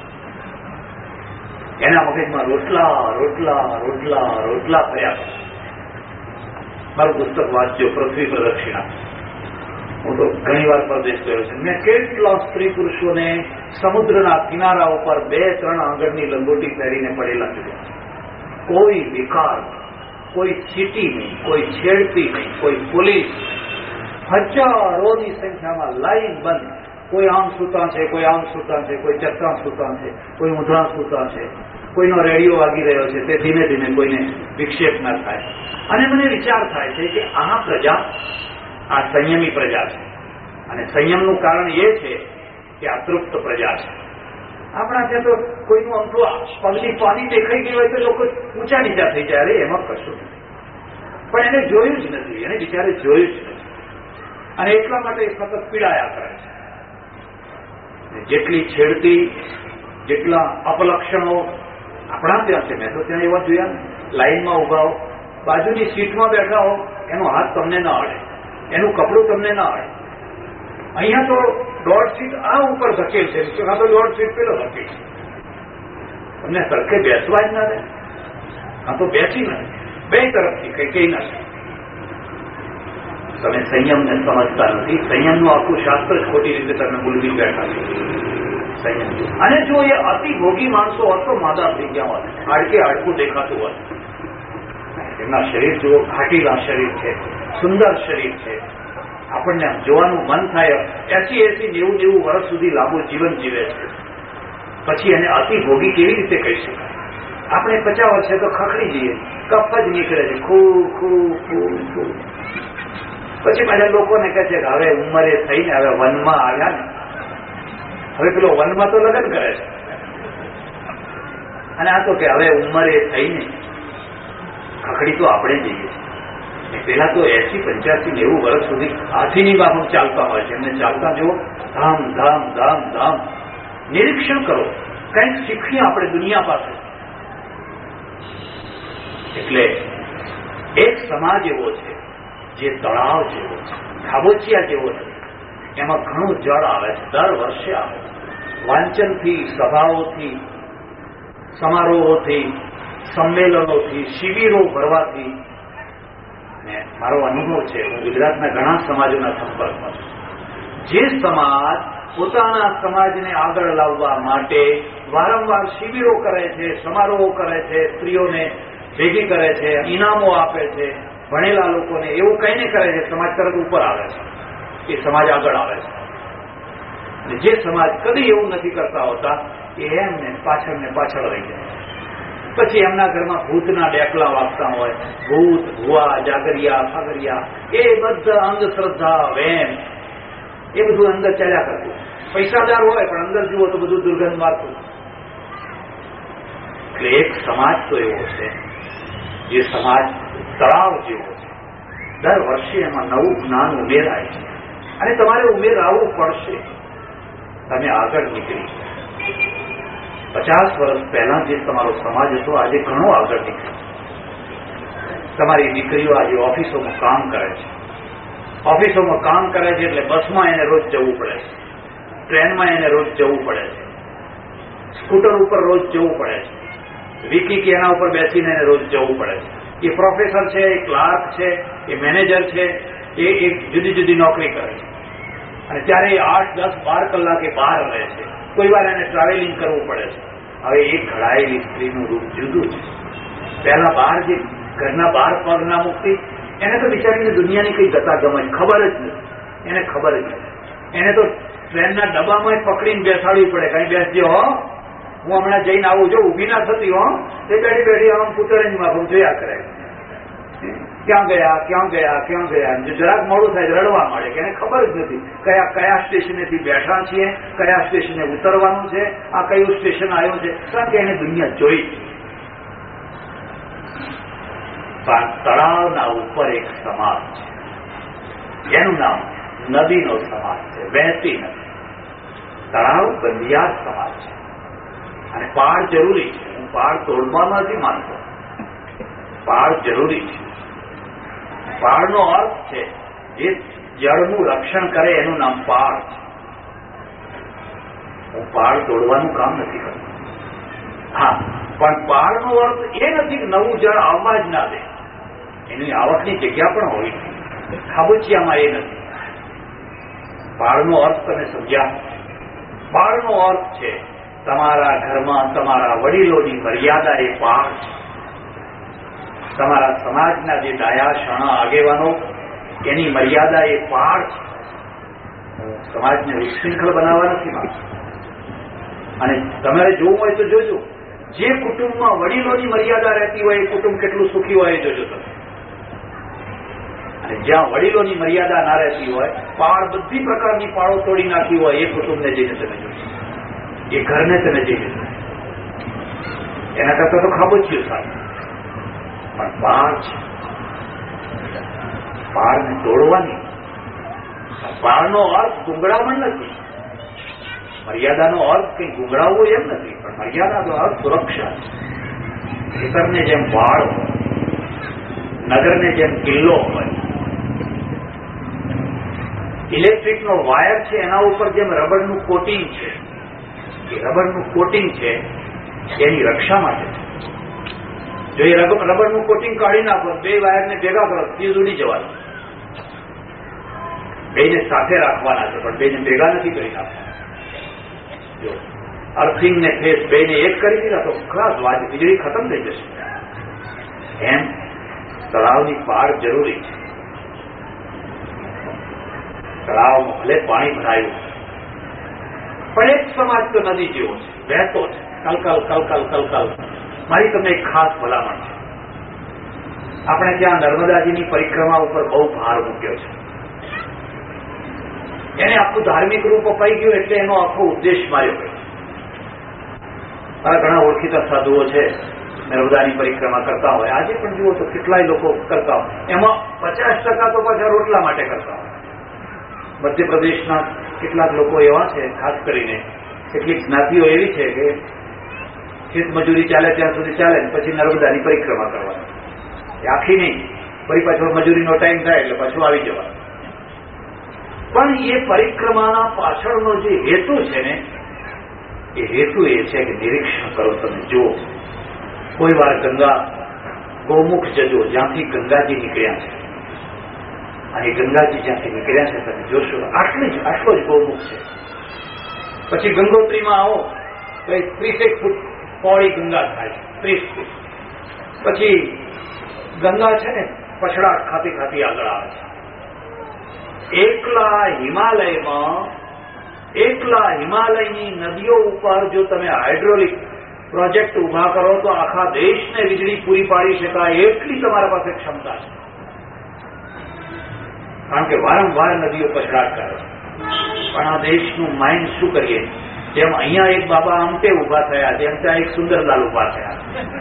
એના મગજમાં રોટલા રોટલા રોટલા રોટલા ફર્યા કરે. મારું પુસ્તક વાંચજો, પૃથ્વી પ્રદક્ષિણા. હું તો ઘણી વાર પરદેશ ગયો છું. મેં કેટલા સ્ત્રી પુરુષોને સમુદ્રના કિનારા ઉપર બે ત્રણ આંગળની લંગોટી પહેરીને પડેલા જોયા. કોઈ વિકાર, કોઈ ચીટી નહીં, કોઈ છેડતી નહીં, કોઈ પોલીસ. હજારોની સંખ્યામાં લાઈન બંધ. કોઈ આમ સૂતા છે, કોઈ આમ સૂતા છે, કોઈ ચત્તા સૂતા છે, કોઈ ઊંધા સૂતા છે, કોઈનો રેડિયો વાગી રહ્યો છે, તે ધીમે ધીમે કોઈને વિક્ષેપ ન થાય. અને મને વિચાર થાય છે કે આ પ્રજા આ સંયમી પ્રજા છે, અને સંયમનું કારણ એ છે કે આ તૃપ્ત પ્રજા છે. આપણા ત્યાં તો કોઈનું અમથું પગની પાણી દેખાઈ ગયું હોય તો લોકો ઊંચા નીચા થઈ જાય, અરે એમાં કશું નથી. પણ એને જોયું જ નથી, એને બિચારે જોયું જ નથી, અને એટલા માટે સતત પીડાયા કરે છે. જેટલી છેડતી, જેટલા અપલક્ષણો આપણા ત્યાં છે. મેં તો ત્યાં એવા જોયા ને, લાઈનમાં ઉભા હો, બાજુની સીટમાં બેઠા હો, એનો હાથ તમને ના અડે, એનું કપડું તમને ના અડે. અહીંયા તો દોઢ સીટ આ ઉપર ધકેલ છે, આ તો દોઢ સીટ પેલો ધકેલ છે. તમને સરખે બેસવા જ ના દે, આ તો બેસી નથી, બે તરફથી કઈ કઈ નથી. તમે સંયમને સમજતા નથી. સંયમનું આખું શાસ્ત્ર જ ખોટી રીતે તમે બોલવી બેઠા છે. સંયમ અને જો એ અતિ ભોગી માણસો હોત તો માદા થઈ ગયા હોત, હાડકે હાડકું દેખાતું હોત. એમના શરીર જુઓ, ઘાટીલા શરીર છે, સુંદર શરીર છે, આપણને જોવાનું મન થાય. એસી એસી નેવું નેવું વર્ષ સુધી લાંબુ જીવન જીવે છે, પછી એને અતિ ભોગી કેવી રીતે કહી શકાય? આપણે પચાસ વર્ષે તો ખખડી જઈએ, કફ જ નીકળે છે, ખૂબ ખૂબ ખૂબ ખૂબ. પછી પાછા લોકોને કહે છે કે હવે ઉંમરે થઈને હવે વનમાં આવ્યા ને, હવે પેલો વનમાં તો લગ્ન કરે છે, અને આ તો કે હવે ઉંમરે થઈને ખખડી તો આપણે જઈએ છીએ. પેલા તો એસી પંચ્યાસી નેવું વર્ષ સુધી હાથીની બાબત ચાલતા હોય છે. એમને ચાલતા જુઓ, ધામ ધામ ધામ ધામ. નિરીક્ષણ કરો, કંઈક શીખીએ આપણે દુનિયા પાસે. એટલે એક સમાજ એવો છે જે તળાવ જેવો છે, ખાબોચિયા જેવો નથી. એમાં ઘણું જળ આવે છે, દર વર્ષે આવે. વાંચનથી, સભાઓથી, સમારોહોથી, સંમેલનોથી, શિબિરો ભરવાથી. અને મારો અનુભવ છે, હું ગુજરાતના ઘણા સમાજોના સંપર્કમાં છું. જે સમાજ પોતાના સમાજને આગળ લાવવા માટે વારંવાર શિબિરો કરે છે, સમારોહો કરે છે, સ્ત્રીઓને ભેગી કરે છે, ઇનામો આપે છે, ભણેલા લોકોને એવું કહીને કરે છે, સમાજ તરત ઉપર આવે છે, એ સમાજ આગળ આવે છે. અને જે સમાજ કદી એવું નથી કરતા હોતા એ એમને પાછળ ને પાછળ રહી જાય. પછી એમના ઘરમાં ભૂતના ડેકલા વાગતા હોય, ભૂત, ભુવા, જાગરિયા, ફાગરિયા, એ બધા અંધશ્રદ્ધા, વેમ, એ બધું અંદર ચાલ્યા કરતું. પૈસાદાર હોય પણ અંદર જુઓ તો બધું દુર્ગંધ મારતું. એટલે એક સમાજ તો એવો છે જે સમાજ તળાવ જેવો છે. દર વર્ષે એમાં નવું જ્ઞાન ઉમેરાય છે, અને તમારે ઉમેરાવવું પડશે. તમે આગળ નીકળી પચાસ વર્ષ પહેલા જે તમારો સમાજ હતો આજે ઘણો આગળ નીકળ્યો. તમારી દીકરીઓ આજે ઓફિસોમાં કામ કરે છે, ઓફિસોમાં કામ કરે છે એટલે બસમાં એને રોજ જવું પડે છે, ટ્રેનમાં એને રોજ જવું પડે છે, સ્કૂટર ઉપર રોજ જવું પડે છે, વીકી કે એના ઉપર બેસીને એને રોજ જવું પડે છે. એ પ્રોફેસર છે, એ ક્લાર્ક છે, એ મેનેજર છે, એ એક જુદી જુદી નોકરી કરે છે, અને ત્યારે એ આઠ દસ બાર કલાકે બહાર રહે છે. કોઈ વાર એને ટ્રાવેલિંગ કરવું પડે છે. હવે એ ઘડાયેલી સ્ત્રીનું રૂપ જુદું છે. પહેલા બહાર જે ઘરના બહાર પગ ના મૂકતી, એને તો બિચારીને દુનિયાની કઈ ગતાગમન ખબર જ નથી. એને ખબર જ નથી. એને તો ટ્રેનના ડબ્બામાં જ પકડીને બેસાડવી પડે, કઈ બેસજો હો, હું હમણાં જઈને આવું, જો ઊભી ના થતી હો, તે બેઠી બેઠી આમ કૂતરામાં જોયા કરે, ક્યાં ગયા ક્યાં ગયા ક્યાં ગયા. જો જરાક મોડું થાય રડવા માંડે કે એને ખબર જ નથી કયા કયા સ્ટેશનેથી બેઠા છીએ, કયા સ્ટેશને ઉતરવાનું છે, આ કયું સ્ટેશન આવ્યું છે, કારણ કે એને દુનિયા જોઈ. તળાવના ઉપર એક સમાજ છે, એનું નામ નદીનો સમાજ છે, વહેતી નથી. તળાવ બંધિયાર સમાજ છે, અને પાળ જરૂરી છે. હું પાળ તોડવામાં નથી માનતો, પાળ જરૂરી છે. પાળનો અર્થ છે જે જળનું રક્ષણ કરે, એનું નામ પાળ છે. હું પાળ તોડવાનું કામ નથી કરતો. હા, પણ પાળનો અર્થ એ નથી કે નવું જળ આવવા જ ના દે, એની આવકની જગ્યા પણ હોય. ખાબોચિયામાં એ નથી. પાળનો અર્થ તમે સમજ્યા? પાળનો અર્થ છે તમારા ઘરમાં તમારા વડીલોની મર્યાદા એ પાળ છે. તમારા સમાજના જે ડાયા શાણા આગેવાનો, એની મર્યાદા એ પાળ છે. હું સમાજને ઉચ્છૃંખલ બનાવવા નથી માંગતો. અને તમારે જોવું હોય તો જોજો, જે કુટુંબમાં વડીલોની મર્યાદા રહેતી હોય એ કુટુંબ કેટલું સુખી હોય એ જોજો તમે. અને જ્યાં વડીલોની મર્યાદા ના રહેતી હોય, પાળ બધી પ્રકારની પાળો તોડી નાખી હોય એ કુટુંબને જઈને તમે જોજો, એ ઘરને તમે જઈને જોજો. એના કરતા તો ખાબોચ્યું સારું. પણ પાળ છે, પાળને તોડવાની. પાળનો અર્થ ગુંગળામણ નથી, મર્યાદાનો અર્થ કઈ ગુંગળાવવો એમ નથી, પણ મર્યાદાનો અર્થ સુરક્ષા. ખેતરને જેમ વાળ હોય, નગરને જેમ કિલ્લો હોય, ઇલેક્ટ્રિકનો વાયર છે એના ઉપર જેમ રબરનું કોટિંગ છે, એ રબરનું કોટિંગ છે એની રક્ષા માટે છે. જો એ રબરનું કોટિંગ કાઢી નાખો, બે વાયરને ભેગા કરો, ફ્યુઝ ઉડી જવાનું. બેને સાથે રાખવાના છે, પણ બેને ભેગા નથી કરી નાખવાના. જો અર્થિંગ ને ફેસ બેને એક કરી દીધા તો ખાસ વાત વીજળી ખતમ થઈ જશે. એમ તળાવની પાળ જરૂરી છે. તળાવમાં ભલે પાણી ભરાયું, પણ એક સમાજ તો નદી જેવો છે, વહેતો છે, કલકલ કલકલ કલકલ. મારી તમને એક ખાસ ભલામણ છે. આપણે ત્યાં નર્મદાજીની પરિક્રમા ઉપર બહુ ભાર મૂક્યો છે. એને આખું ધાર્મિક રૂપ અપાઈ ગયું એટલે એનો આખો ઉદ્દેશ માર્યો ગયો. મારા ઘણા ઓળખીતા સાધુઓ છે, નર્મદાની પરિક્રમા કરતા હોય. આજે પણ જુઓ તો કેટલાય લોકો કરતા હોય. એમાં પચાસ ટકા તો પાછા રોટલા માટે કરતા હોય. મધ્યપ્રદેશના કેટલાક લોકો એવા છે, ખાસ કરીને કેટલીક જ્ઞાતિઓ એવી છે કે ખેત મજૂરી ચાલે ત્યાં સુધી ચાલે, પછી નર્મદાની પરિક્રમા કરવાની. એ આખી નહીં, ફરી પાછો મજૂરીનો ટાઈમ થાય એટલે પાછું આવી જવાનું. પણ એ પરિક્રમાના પાછળનો જે હેતુ છે ને, એ હેતુ એ છે કે નિરીક્ષણ કરો, તમે જુઓ. કોઈ વાર ગંગા ગૌમુખ જજો, જ્યાંથી ગંગાજી નીકળ્યા છે. અને ગંગાજી જ્યાંથી નીકળ્યા છે તમે જોશો, આટલી જ આટલો જ ગૌમુખ છે. પછી ગંગોત્રીમાં આવો તો એ ત્રીસેક ફૂટ પહોળી ગંગા થાય છે, ત્રીસ ફૂટ. પછી ગંગા છે ને પછડા ખાતી ખાતી આગળ આવે છે. એકલા હિમાલયમાં, એકલા હિમાલયની નદીઓ ઉપર જો તમે હાઇડ્રોલિક પ્રોજેક્ટ ઉભા કરો તો આખા દેશને વીજળી પૂરી પાડી શકાય એટલી તમારા પાસે ક્ષમતા છે. કારણ કે વારંવાર નદીઓ પછડાટ કરે. પણ આ દેશનું માઇન્ડ શું કરીએ, જેમ અહીંયા એક બાબા આમતે ઉભા થયા, તેમ ત્યાં એક સુંદરલાલ ઉભા થયા.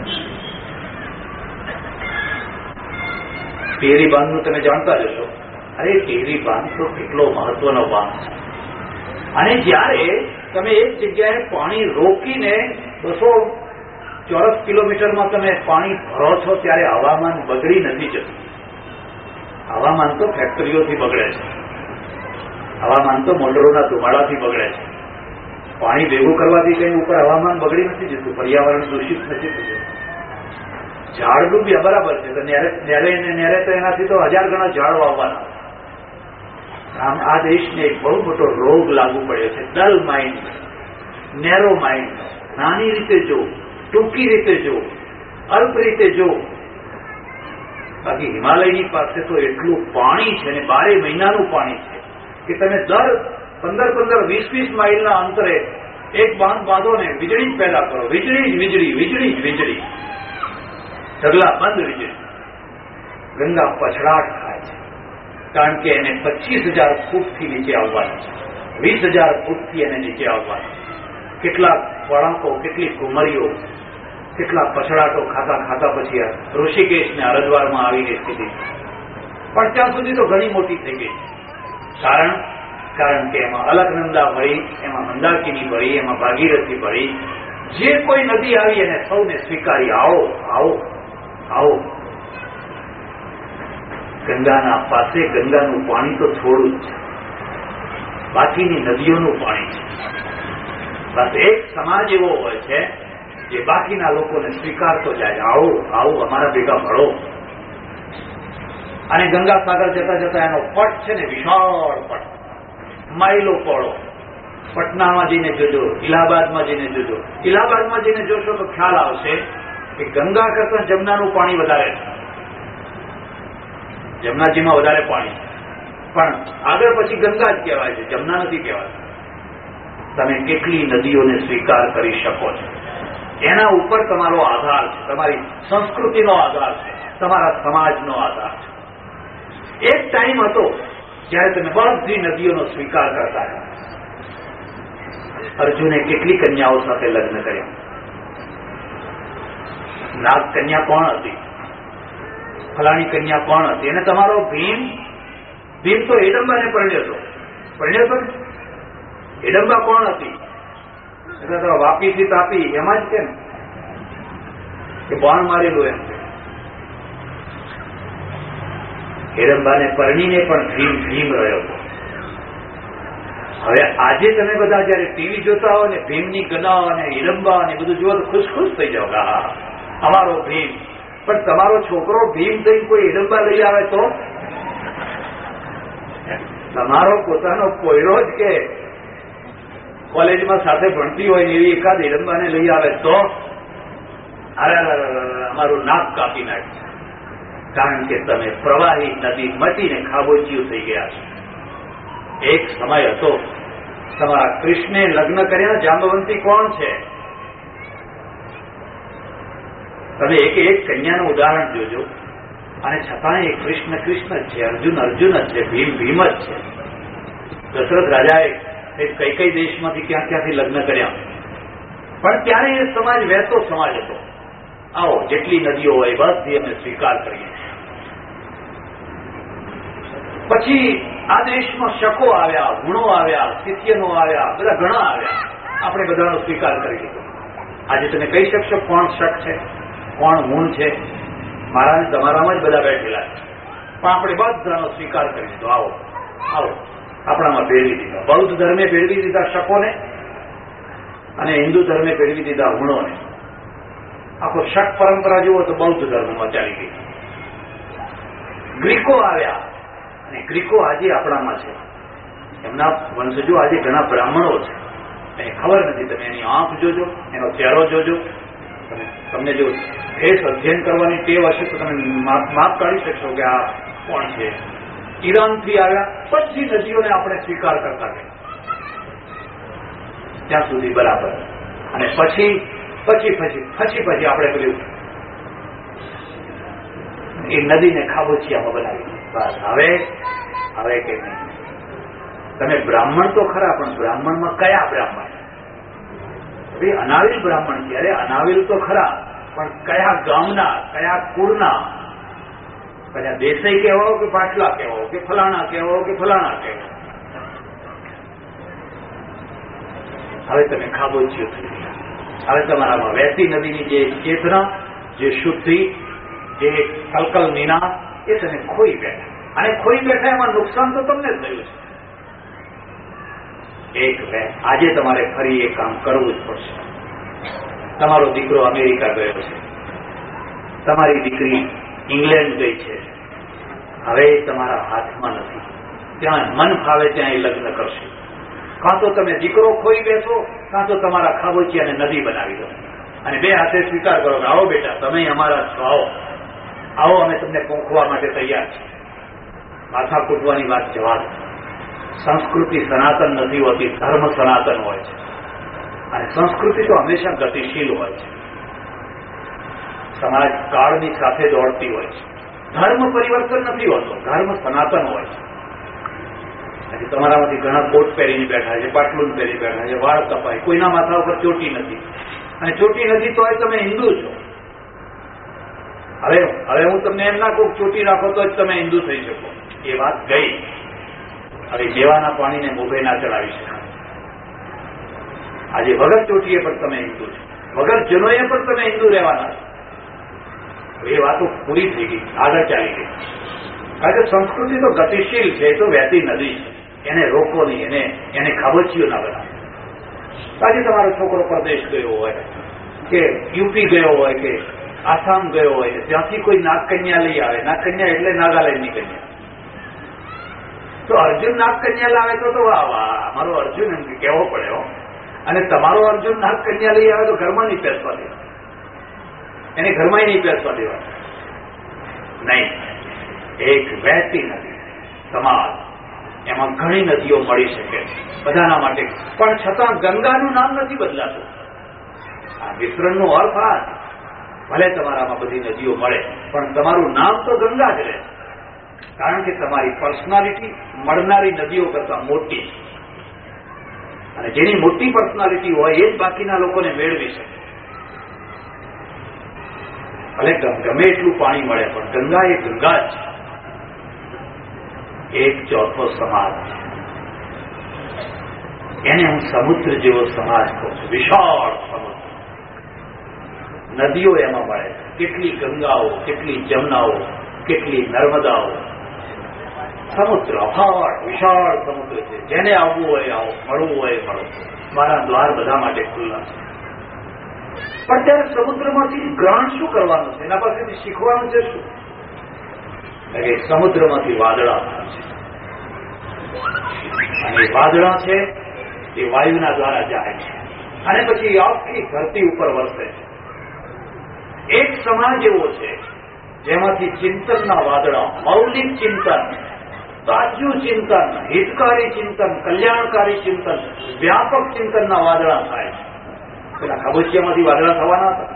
ટેહરી બાંધનું તમે જાણતા જશો. અરે ટેહરી બાંધ તો કેટલો મહત્વનો બાંધ છે. અને જ્યારે તમે એક જગ્યાએ પાણી રોકીને બસો ચોરસ કિલોમીટરમાં તમે પાણી ભરો છો, ત્યારે હવામાન બગડી નથી જતું. હવામાન તો ફેક્ટરીઓથી બગડે છે, હવામાન તો મોટરોના ધુમાડાથી બગડે છે. પાણી ભેગું કરવાથી કઈ ઉપર હવામાન બગડી નથી જતું, પર્યાવરણ દૂષિત નથી થતું. ઝાડનું બી બરાબર છે, તો નેરે ને નેરે તો એનાથી તો હજાર ગણા ઝાડ વાવવાના. આમ આ દેશને એક બહુ મોટો રોગ લાગુ પડ્યો છે, ડલ માઇન્ડ, નેરો માઇન્ડ. નાની રીતે જો, ટૂંકી રીતે જો, અલ્પ રીતે જો. બાકી હિમાલયની પાસે તો એટલું પાણી છે ને બારે મહિનાનું પાણી છે કે તમે દર પંદર પંદર વીસ વીસ માઇલના અંતરે એક બાંધ બાંધો ને વીજળી જ પેદા કરો. વીજળી જ વીજળી, વીજળી જ વીજળી, ઢગલા બંધ વીજળી. ગંગા પછડાટ થાય છે કારણ કે એને પચીસ હજાર ફૂટથી નીચે આવવાનું છે, વીસ હજાર ફૂટથી એને નીચે આવવાનું. કેટલાક વળાંકો, કેટલીક કુમરીઓ, કેટલા પછડાટો ખાતા ખાતા પછી ઋષિકેશ ને હરિદ્વારમાં આવી ગઈ સ્થિતિ. પણ ત્યાં સુધી તો ઘણી મોટી થઈ ગઈ. કારણ કારણ કે એમાં અલકનંદા ભળી, એમાં મંદાકિની ભળી, એમાં ભાગીરથી ભળી. જે કોઈ નદી આવી એને સૌને સ્વીકારી, આવો આવો આવો. ગંગાના પાસે ગંગાનું પાણી તો થોડું જ છે, બાકીની નદીઓનું પાણી છે. બસ એક સમાજ એવો હોય છે જે બાકીના લોકોને સ્વીકારતો જાય, આવો આવો અમારા ભેગા ભળો. અને ગંગા સાગર જતા જતા એનો પટ છે ને વિશાળ પટ, માઇલો પહોળો. પટનામાં જઈને જોજો, ઇલાહાબાદમાં જઈને જોજો. ઇલાહાબાદમાં જઈને જોશો તો ખ્યાલ આવશે કે ગંગા કરતા જમનાનું પાણી વધારે છે. જમનાજીમાં વધારે પાણી છે. પણ આગળ પછી ગંગા જ કહેવાય છે, જમના નથી કહેવાય. તમે કેટલી નદીઓને સ્વીકાર કરી શકો છો એના ઉપર તમારો આધાર છે, તમારી સંસ્કૃતિનો આધાર છે, તમારા સમાજનો આધાર છે. એક ટાઈમ હતો જ્યારે તમે બધી નદીઓનો સ્વીકાર કરતા હતા. અર્જુને કેટલી કન્યાઓ સાથે લગ્ન કર્યા? નાગ કન્યા કોણ હતી? ફલાણી કન્યા કોણ હતી? અને તમારો ભીમ ભીમ તો હિડમ્બાને પરણ્યો હતો. પરણ્યો હતો ને? હિડમ્બા કોણ હતી? એટલે તો વાપી થી તાપી એમાં જ છે ને કે બાણ મારેલું એમ છે. હિડમ્બાને પરણીને પણ ભીમ ભીમ રહ્યો હતો. હવે આજે તમે બધા જયારે ટીવી જોતા હો ને ભીમની કલા અને હિડમ્બા અને બધું જુઓ તો ખુશ ખુશ થઈ જાવ, હા અમારો ભીમ. પણ તમારો છોકરો ભીમ થઈને કોઈ હિડમ્બા લઈ આવે તો? તમારો પોતાનો પોયરો જ કે કોલેજમાં સાથે ભણતી હોય ને એવી એકાદ હિડમ્બાને લઈ આવે તો અરે અમારું નાક કાપી નાખે. કારણ કે તમે પ્રવાહી નદી મટીને ખાબોચિયું થઈ ગયા છો. એક સમય હતો તમારા કૃષ્ણે લગ્ન કર્યા. જાંબવંતી કોણ છે? તમે એક એક કન્યાનું ઉદાહરણ જોજો અને છતાં એ કૃષ્ણ કૃષ્ણ જ છે, અર્જુન અર્જુન જ છે, ભીમ ભીમ જ છે. દશરથ રાજાએ કઈ કઈ દેશમાંથી ક્યાં ક્યાંથી લગ્ન કર્યા, પણ ત્યારે એ સમાજ વહેતો સમાજ હતો. આવો જેટલી નદીઓ હોય બધી અમે સ્વીકાર કરીએ. પછી આ દેશમાં શકો આવ્યા, ગુણો આવ્યા, શિષ્યનો આવ્યા, બધા ઘણા આવ્યા. આપણે બધાનો સ્વીકાર કરી લીધો. આજે તમે કહી શકશો કોણ શક છે, કોણ ગુણ છે? મારા તમારામાં જ બધા બેઠેલા છે, પણ આપણે બધાનો સ્વીકાર કરી દીધો. આવો આવો આપણામાં ભેળવી દીધા. બૌદ્ધ ધર્મે ભેળવી દીધા શકોને અને હિન્દુ ધર્મે ભેળવી દીધા ગુણોને. આખો શક પરંપરા જુઓ તો બૌદ્ધ ધર્મમાં ચાલી ગઈ. ગ્રીકો આવ્યા અને ગ્રીકો આજે આપણામાં છે. એમના વંશજો આજે ઘણા બ્રાહ્મણો છે. એને ખબર નથી. તમે એની આંખ જોજો, એનો ચહેરો જોજો. તમે તમને જો ફેસ અધ્યયન કરવાની ટેવ હશે તો તમે માપ કાઢી શકશો કે આ કોણ છે. ઈરાનથી આવ્યા. બધી નદીઓને આપણે સ્વીકાર કરતા ગયા ત્યાં સુધી બરાબર. અને પછી પછી પછી પછી પછી આપણે પેલું એ નદીને ખાબોચિયામાં બનાવી. બસ હવે હવે કે નહીં. તમે બ્રાહ્મણ તો ખરા, પણ બ્રાહ્મણમાં કયા બ્રાહ્મણ? હવે અનાવિલ બ્રાહ્મણ છે. અરે અનાવિલ તો ખરા, પણ કયા ગામના, કયા કુળના? કયા દેસાઈ કહેવાઓ કે પાટલા કહેવાઓ કે ફલાણા કહેવાઓ કે ફલાણા કહેવાઓ? હવે તમે ખાબોચિયો થઈ ગયા. હવે તમારામાં વહેતી નદીની જે ચેતના, જે શુદ્ધિ, જે કલકલ નિના, એ તમે ખોઈ બેઠા. અને ખોઈ બેઠા એમાં નુકસાન તો તમને જ થયું છે. એક બે આજે તમારે ફરી એ કામ કરવું જ પડશે. તમારો દીકરો અમેરિકા ગયો છે, તમારી દીકરી ઇંગ્લેન્ડ ગઈ છે. હવે તમારા હાથમાં નથી. ત્યાં મન ફાવે ત્યાં એ લગ્ન કરશે. કાં તો તમે દીકરો ખોઈ બેસો, કાં તો તમારા ખાબોચિયાને નદી બનાવી દો અને બે હાથે સ્વીકાર કરો કે આવો બેટા તમે અમારા છો, આવો આવો અમે તમને પોંખવા માટે તૈયાર છીએ. માથા કૂટવાની વાત જવા દો. સંસ્કૃતિ સનાતન નથી હોતી, ધર્મ સનાતન હોય છે. અને સંસ્કૃતિ તો હંમેશા ગતિશીલ હોય છે. સમાજ કાળની સાથે દોડતી હોય છે. ધર્મ પરિવર્તન નથી હોતો, ધર્મ સનાતન હોય છે. હજી તમારામાંથી ઘણા કોટ પહેરીને બેઠા છે, પાટલું પહેરી બેઠા છે, વાળ કપાય, કોઈના માથા ઉપર ચોટી નથી. અને ચોટી નથી તો તમે હિન્દુ છો. હવે હવે હું તમને એમ ના કહું ચોટી રાખો તો જ તમે હિન્દુ થઈ શકો. એ વાત ગઈ. હવે દેવાના પાણીને મોભે ના ચડાવી શકાય. આજે વગર ચોટીએ પણ તમે હિન્દુ છો, વગર જનોએ પણ તમે હિન્દુ રહેવાના છો. એ વાતો પૂરી થઈ ગઈ, આગળ ચાલી ગઈ. કારણ કે સંસ્કૃતિ તો ગતિશીલ છે, એ તો વહેતી નદી છે. એને રોકો નહીં, એને એને ખાબોચિયો ના બનાવે. આજે તમારો છોકરો પરદેશ ગયો હોય કે યુપી ગયો હોય કે આસામ ગયો હોય, ત્યાંથી કોઈ નાગકન્યા લઈ આવે. નાગકન્યા એટલે નાગાલેન્ડની કન્યા. તો અર્જુન નાગકન્યા લાવે તો તો વાહ વાહ, અમારો અર્જુન એમ કહેવો પડ્યો. અને તમારો અર્જુન નાગકન્યા લઈ આવે તો ઘરમાં નહીં પેસવા દેવા, એને ઘરમાં નહીં પેસવા દેવા. નહીં, એક વહેતી નદી સમાજ એમાં ઘણી નદીઓ મળી શકે બધાના માટે, પણ છતાં ગંગાનું નામ નથી બદલાતું. આ વિતરણનો અર્થ આ, ભલે તમારામાં બધી નદીઓ મળે પણ તમારું નામ તો ગંગા જ રહે, કારણ કે તમારી પર્સનાલિટી મળનારી નદીઓ કરતા મોટી છે, અને જેની મોટી પર્સનાલિટી હોય એ જ બાકીના લોકોને મેળવી શકે. ભલે ગમે એટલું પાણી મળે પણ ગંગા એ ગંગા જ છે. એક ચોથો સમાજ એને હું સમુદ્ર જેવો સમાજ કહું છું, વિશાળ સમુદ્ર. નદીઓ એમાં મળે, કેટલી ગંગાઓ, કેટલી જમનાઓ, કેટલી નર્મદાઓ. સમુદ્ર અફાટ વિશાળ સમુદ્ર છે, જેને આવવું હોય આવો, મળવું હોય મળો, મારા દ્વાર બધા માટે ખુલ્લા છે. પણ ત્યારે સમુદ્રમાંથી ગ્રહણ શું કરવાનું છે, એના પાસેથી શીખવાનું છે શું? એટલે સમુદ્રમાંથી વાદળા થાય છે, અને વાદળા છે એ વાયુના દ્વારા જાય છે, અને પછી આખી ધરતી ઉપર વરસે છે. એક સમાજ એવો છે જેમાંથી ચિંતનના વાદળા, મૌલિક ચિંતન, તાજું ચિંતન, હિતકારી ચિંતન, કલ્યાણકારી ચિંતન, વ્યાપક ચિંતનના વાદળા થાય છે. પેલા ખાબોચિયામાંથી વાદળા થવાના હતા,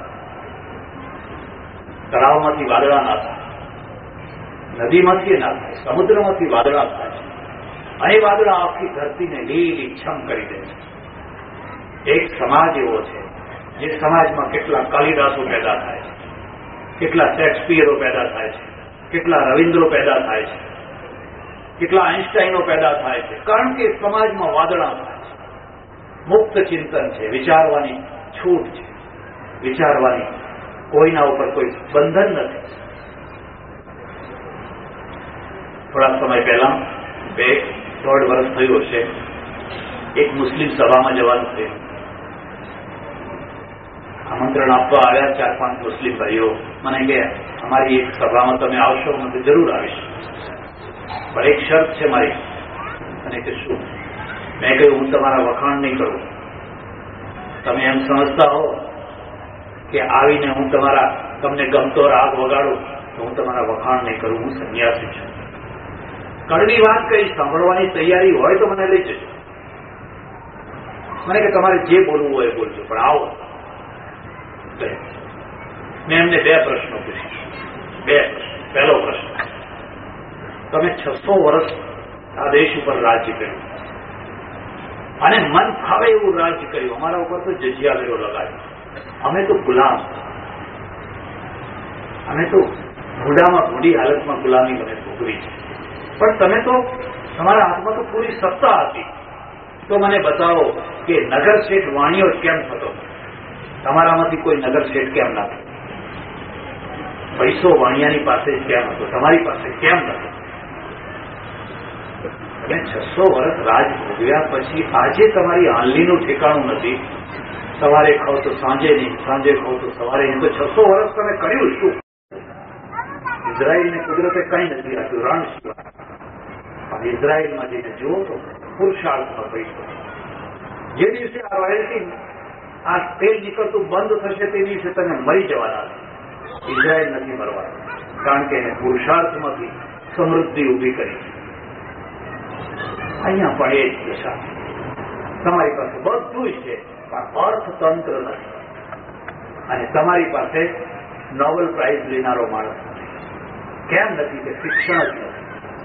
તળાવમાંથી વાદળા ના થાય, નદીમાંથી ના થાય, સમુદ્રમાંથી વાદળા થાય છે, અને વાદળા આખી ધરતીને લીલીછમ કરી દે છે. એક સમાજ એવો છે જે સમાજમાં કેટલા કાલિદાસો પેદા થાય છે, કેટલા શેક્સપિયરો પેદા થાય છે, કેટલા રવિન્દ્રો પેદા થાય છે, કેટલા આઇન્સ્ટાઈનો પેદા થાય છે, કારણ કે સમાજમાં વાદળા થાય છે. મુક્ત ચિંતન છે, વિચારવાની છૂટ છે, વિચારવાની કોઈના ઉપર કોઈ બંધન નથી. થોડા સમય પહેલા બે દોઢ વર્ષ થયું હશે, એક મુસ્લિમ સભામાં જવાનું થયું. આમંત્રણ આપવા આવ્યા ચાર પાંચ મુસ્લિમ ભાઈઓ. મને કે અમારી એક સભામાં તમે આવશો? મને જરૂર આવીશ, પણ એક શરત છે મારી. અને કે શું? મેં કહ્યું હું તમારા વખાણ નહીં કરું. તમે એમ સમજતા હો કે આવીને હું તમારા તમને ગમતો રાગ વગાડું તો હું તમારા વખાણ નહીં કરું, હું સંન્યાસી છું. કડવી વાત કઈ સાંભળવાની તૈયારી હોય તો મને લઈ જજો. મને કે તમારે જે બોલવું હોય બોલજો, પણ આવો. મેં એમને બે પ્રશ્નો પૂછ્યા. બે પ્રશ્ન. પહેલો પ્રશ્ન, તમે છસો વર્ષ આ દેશ ઉપર રાજ્ય કર્યું અને મન ફાવે એવું રાજ્ય કર્યું, અમારા ઉપર તો જજિયા વેરો લગાવ્યો, અમે તો ગુલામ, અમે તો ભૂંડામાં ભૂંડી હાલતમાં ગુલામી મને ભોગવી છે, પણ તમે તો તમારા હાથમાં તો પૂરી સત્તા હતી. તો મને બતાવો કે નગર શેઠ વાણિયો કેમ થતો, તમારામાંથી કોઈ નગર શેઠ કેમ ના થતો? પૈસો વાણિયાની પાસે જ કેમ હતો, તમારી પાસે કેમ નતો? તમે છસો વર્ષ રાજ ભોગવ્યા પછી આજે તમારી આંલીનું ઠેકાણું નથી. સવારે ખાવ તો સાંજે નહીં, સાંજે ખાવ તો સવારે નહીં. તો છસો વર્ષ તમે કર્યું શું? ઇઝરાયલને કુદરતે કંઈ નથી આપ્યું, રણ સિવાય. અને ઇઝરાયલમાં જઈને જુઓ તો પુરુષાર્થમાં પૈસો. જે દિવસે આ રોયલ્ટી, આ તેલ નીકળતું બંધ થશે તે દિવસે તમે મરી જવાના. ઇઝરાયલ નથી મરવાનું, કારણ કે એને પુરુષાર્થમાંથી સમૃદ્ધિ ઊભી કરી. અહીંયા પણ એ જ દશા છે. તમારી પાસે બધું જ છે પણ અર્થતંત્ર નથી, અને તમારી પાસે નોબેલ પ્રાઇઝ લેનારો માણસ નથી. કેમ નથી? કે શિક્ષણ જ નથી.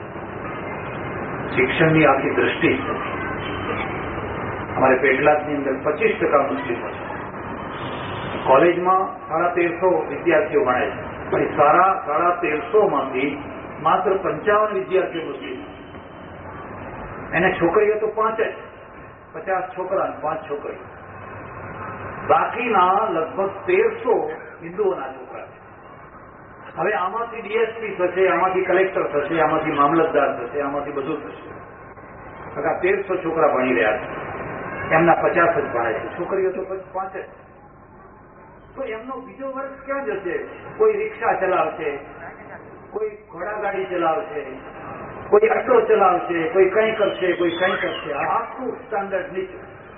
શિક્ષણની આખી દ્રષ્ટિ જ નથી. અમારે પેટલાદની અંદર પચીસ ટકા મુસ્લિમો છે. કોલેજમાં સાડા તેરસો વિદ્યાર્થીઓ ભણે છે, પણ સારા સાડા તેરસો માંથી માત્ર પંચાવન વિદ્યાર્થીઓ મુસ્લિમ. એને છોકરીઓ તો પાંચ જ, પચાસ છોકરા પાંચ છોકરીઓ. બાકીના લગભગ તેરસો હિન્દુઓના છોકરા છે. હવે આમાંથી ડીએસપી થશે, આમાંથી કલેક્ટર થશે, આમાંથી મામલતદાર થશે, આમાંથી બધું થશે. આ તેરસો છોકરા ભણી રહ્યા છે, એમના પચાસ જ ભણે છે, છોકરીઓ તો પાંચ જ. તો એમનો બીજો વર્ષ ક્યાં જશે? કોઈ રિક્ષા ચલાવશે, કોઈ ઘોડાગાડી ચલાવશે, કોઈ ઓટો ચલાવશે, કોઈ કંઈ કરશે, કોઈ કંઈ કરશે. આખું સ્ટાન્ડર્ડ નીચે.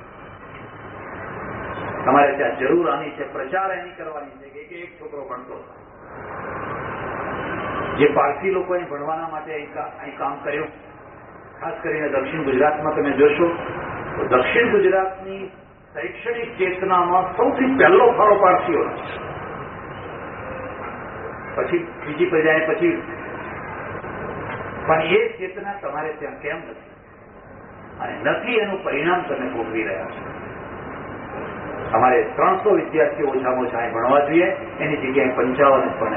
તમારે ત્યાં જરૂર આની છે, પ્રચાર એની કરવાની છે કે એક છોકરો ભણતો. જે પારસી લોકો અહીં ભણવાના માટે અહીં કામ કર્યું, ખાસ કરીને દક્ષિણ ગુજરાતમાં તમે જોશો તો દક્ષિણ ગુજરાતની શૈક્ષણિક ચેતનામાં સૌથી પહેલો ફાળો પારસીઓનો, પછી બીજી પ્રજાએ પછી, પણ એ ચેતના તમારે ત્યાં કેમ નથી અને નથી એનું પરિણામ તમે ભોગવી રહ્યા છો. અમારે ત્રણસો વિદ્યાર્થીઓ ઓછામાં ઓછા ભણવા જોઈએ, એની જગ્યાએ પંચાવન જ ભણે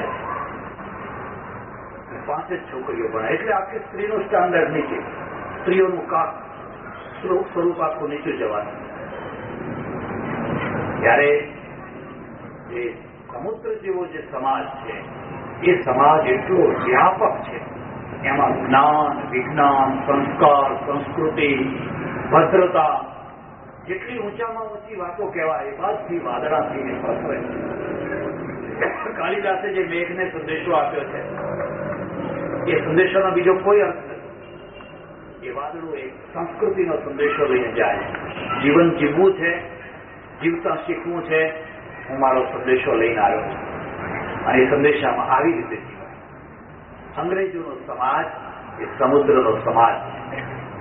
છે, પાંચ જ છોકરીઓ ભણે, એટલે આખી સ્ત્રીનું સ્ટાન્ડર્ડ નીચે, સ્ત્રીઓનું કાક સ્વરૂપ આખું નીચું જવાનું. ત્યારે જે સમુદ્ર જેવો જે સમાજ છે એ સમાજ એટલો વ્યાપક છે, એમાં જ્ઞાન, વિજ્ઞાન, સંસ્કાર, સંસ્કૃતિ, ભદ્રતા, જેટલી ઊંચામાં ઊંચી વાતો કહેવાય એ બધી વાદળાથી પ્રસરે. કાલિદાસે જે મેઘને સંદેશો આપ્યો છે એ સંદેશોનો બીજો કોઈ અર્થ નથી. એ વાદળું એક સંસ્કૃતિનો સંદેશો લઈને જાય. જીવન જીવવું છે, જીવતા શીખવું છે, હું મારો સંદેશો લઈને આવ્યો છું અને એ સંદેશામાં આવી રીતે જીવાય. અંગ્રેજોનો સમાજ એ સમુદ્રનો સમાજ છે.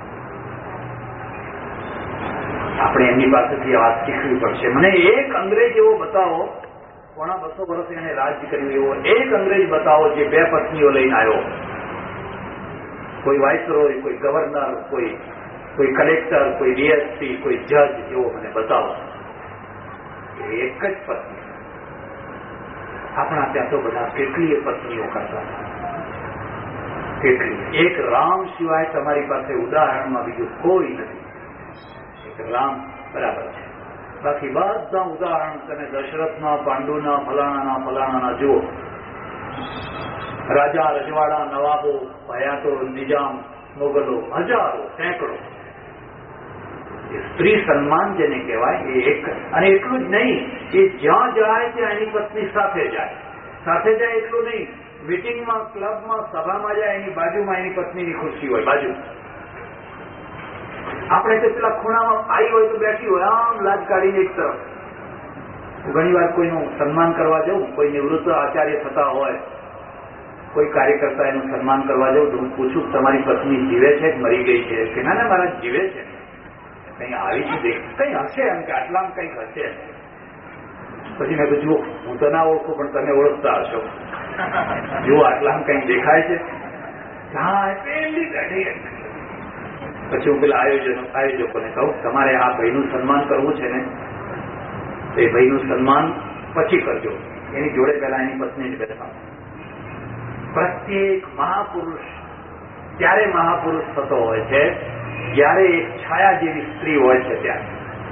આપણે એમની પાસેથી વાત શીખવી પડશે. મને એક અંગ્રેજ એવો બતાવો, પોણા બસો વર્ષ એને રાજ કર્યું એવો એક અંગ્રેજ બતાવો જે બે પત્નીઓ લઈને આવ્યો. કોઈ વાઇસરોય, કોઈ ગવર્નર, કોઈ કોઈ કલેક્ટર, કોઈ ડીએસપી, કોઈ જજ એવો મને બતાવો. એક જ પત્ની. આપણા ત્યાં તો બધા કેટલીય પત્નીઓ કરતા, કેટલી. એક રામ સિવાય તમારી પાસે ઉદાહરણમાં બીજું કોઈ નથી. એક રામ બરાબર છે, બાકી બધા ઉદાહરણ તમે દશરથના, પાંડુના, ફલાણાના ફલાણાના જુઓ. રાજા, રજવાડા, નવાબો, ભયાતો, નિજામ, મોગલો, હજારો, સેંકડો. સ્ત્રી સન્માન જેને કહેવાય એ એક. અને એટલું જ નહીં, એ જ્યાં જાય ત્યાં એની પત્ની સાથે જાય. સાથે જાય એટલું નહીં, મીટિંગમાં, ક્લબમાં, સભામાં જાય એની બાજુમાં એની પત્નીની ખુરશી હોય, બાજુ. આપણે તો પેલા ખૂણામાં આવી હોય તો બેઠી હોય, આમ લાજ કાઢીને એક તરફ. ઘણી વાર કોઈનું સન્માન કરવા જવું, કોઈ નિવૃત્ત આચાર્ય થતા હોય, કોઈ કાર્યકર્તા એનું સન્માન કરવા જવું તો હું પૂછું તમારી પત્ની જીવે છે કે મરી ગઈ છે? કે ના ના મારા જીવે છે. કઈ આવી છે, દેખ કઈ હશે એમ કે આટલામાં કંઈક હશે. પછી મેં કહ્યું હું તો ના ઓળખું પણ તમે ઓળખતા હશો, જુઓ આટલામાં કંઈક દેખાય છે. હા પેલી બેઠી. પછી હું પેલા આયોજનો આયોજકોને કહું તમારે આ ભાઈનું સન્માન કરવું છે ને, એ ભાઈનું સન્માન પછી કરજો, એની જોડે પહેલા એની પત્નીને બેઠા. પ્રત્યેક મહાપુરુષ ત્યારે મહાપુરુષ થતો હોય છે જ્યારે એક છાયા જેવી સ્ત્રી હોય છે. ત્યારે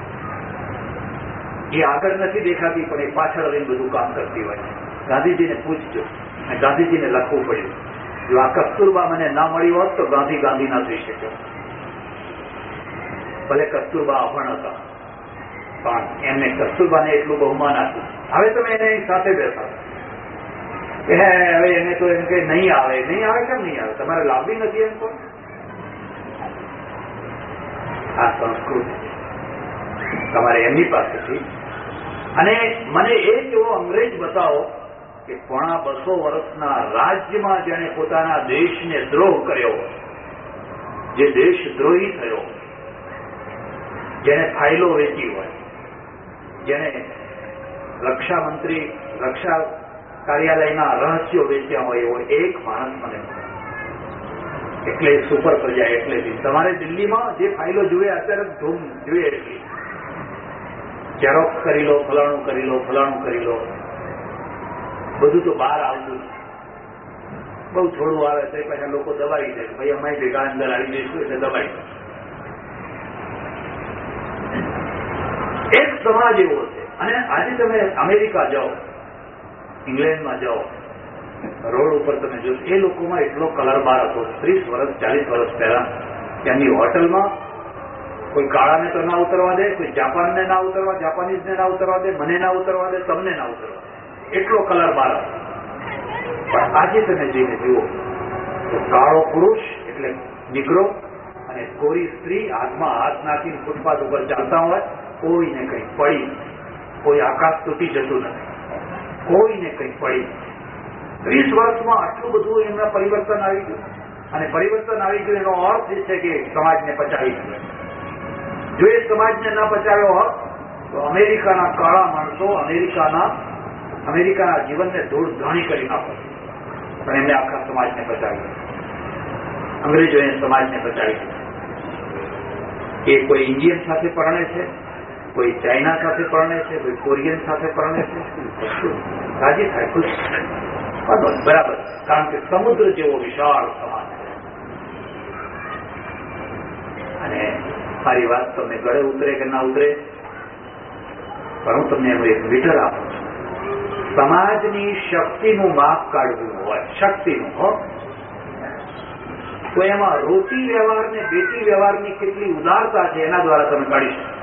એ આગળ નથી દેખાતી પણ એ પાછળ રહીને બધું કામ કરતી હોય છે. ગાંધીજીને પૂછજો, ગાંધીજીને લખવું પડ્યું, જો આ કસ્તુરબા મને ના મળી હોત તો ગાંધી ગાંધી ના થઈ શક્યો. ભલે કસ્તુરબા અભણ હતા પણ એમને કસ્તુરબાને એટલું બહુમાન આપ્યું. હવે તમે એને સાથે બેસા કે હવે એને તો એમ કે નહીં આવે, નહીં આવે કેમ નહીં આવે? તમારે લાવવી નથી એમ કોઈ? આ સંસ્કૃતિ તમારે એમની પાસેથી. અને મને એક એવો અંગ્રેજ બતાવો કે પોણા બસો વર્ષના રાજ્યમાં જેણે પોતાના દેશને દ્રોહ કર્યો, જે દેશદ્રોહી થયો, જેને ફાઇલો વેચી હોય, જેને રક્ષા મંત્રી, રક્ષા કાર્યાલયના રહસ્યો વેચ્યા હોય એવો એક માણસ મને. એટલે સુપર પ્રજા એટલે તમારે દિલ્હીમાં જે ફાઇલો જુએ અત્યારે ધૂમ જોઈએ એટલી ઝેરોક્સ કરી લો, ફલાણું કરી લો, ફલાણું કરી લો, બધું તો બહાર આવતું. બહુ થોડું આવે તો પાછા લોકો દબાઈ જાય, ભાઈ અમારી ભેગા અંદર આવી જઈશું એટલે દબાઈ જાય. એક સમાજ એવો છે. અને આજે તમે અમેરિકા જાઓ, ઇંગ્લેન્ડમાં જાઓ, રોડ ઉપર તમે જો એ લોકોમાં એટલો કલર બાર હતો ત્રીસ વર્ષ ચાલીસ વર્ષ પહેલા. ત્યાંની હોટલમાં કોઈ કાળાને તો ના ઉતરવા દે, કોઈ જાપાનને ના ઉતરવા, જાપાનીઝને ના ઉતરવા દે, મને ના ઉતરવા દે, તમને ના ઉતરવા દે, એટલો કલર બાર હતો. પણ આજે તમે જઈને જુઓ તો કાળો પુરુષ એટલે નીકળો અને કોરી સ્ત્રી હાથમાં હાથ નાખીને ફૂટપાથ ઉપર ચાલતા હોય, કોઈને કંઈ પડી, કોઈ આકાશ તૂટી જતું નથી, કોઈને કંઈ પડી. ત્રીસ વર્ષમાં આટલું બધું એમના પરિવર્તન આવી ગયું. અને પરિવર્તન આવી ગયું એનો અર્થ એ છે કે સમાજને પચાવી દીધો. જો એ સમાજને ન પચાવ્યો હોત તો અમેરિકાના કાળા માણસો અમેરિકાના અમેરિકાના જીવનને ધૂળ ધાણી કરી નાખો, પણ એમને આખા સમાજને પચાવ્યો. અંગ્રેજોએ સમાજને પચાવી દીધો. એ કોઈ ઇન્ડિયન સાથે પરણે છે, કોઈ ચાઇના સાથે પરણે છે, કોઈ કોરિયન સાથે પરણે છે, રાજી થાય ખુશ બરાબર, કારણ કે સમુદ્ર જેવો વિશાળ સમાજ છે. અને મારી વાત તમને ગળે ઉતરે કે ના ઉતરે, પણ હું તમને એનું એક મીટર આપું છું. સમાજની શક્તિનું માપ કાઢવું હોય, શક્તિનું હો, તો એમાં રોટી વ્યવહાર ને બેટી વ્યવહારની કેટલી ઉદારતા છે એના દ્વારા તમે કાઢી શકો.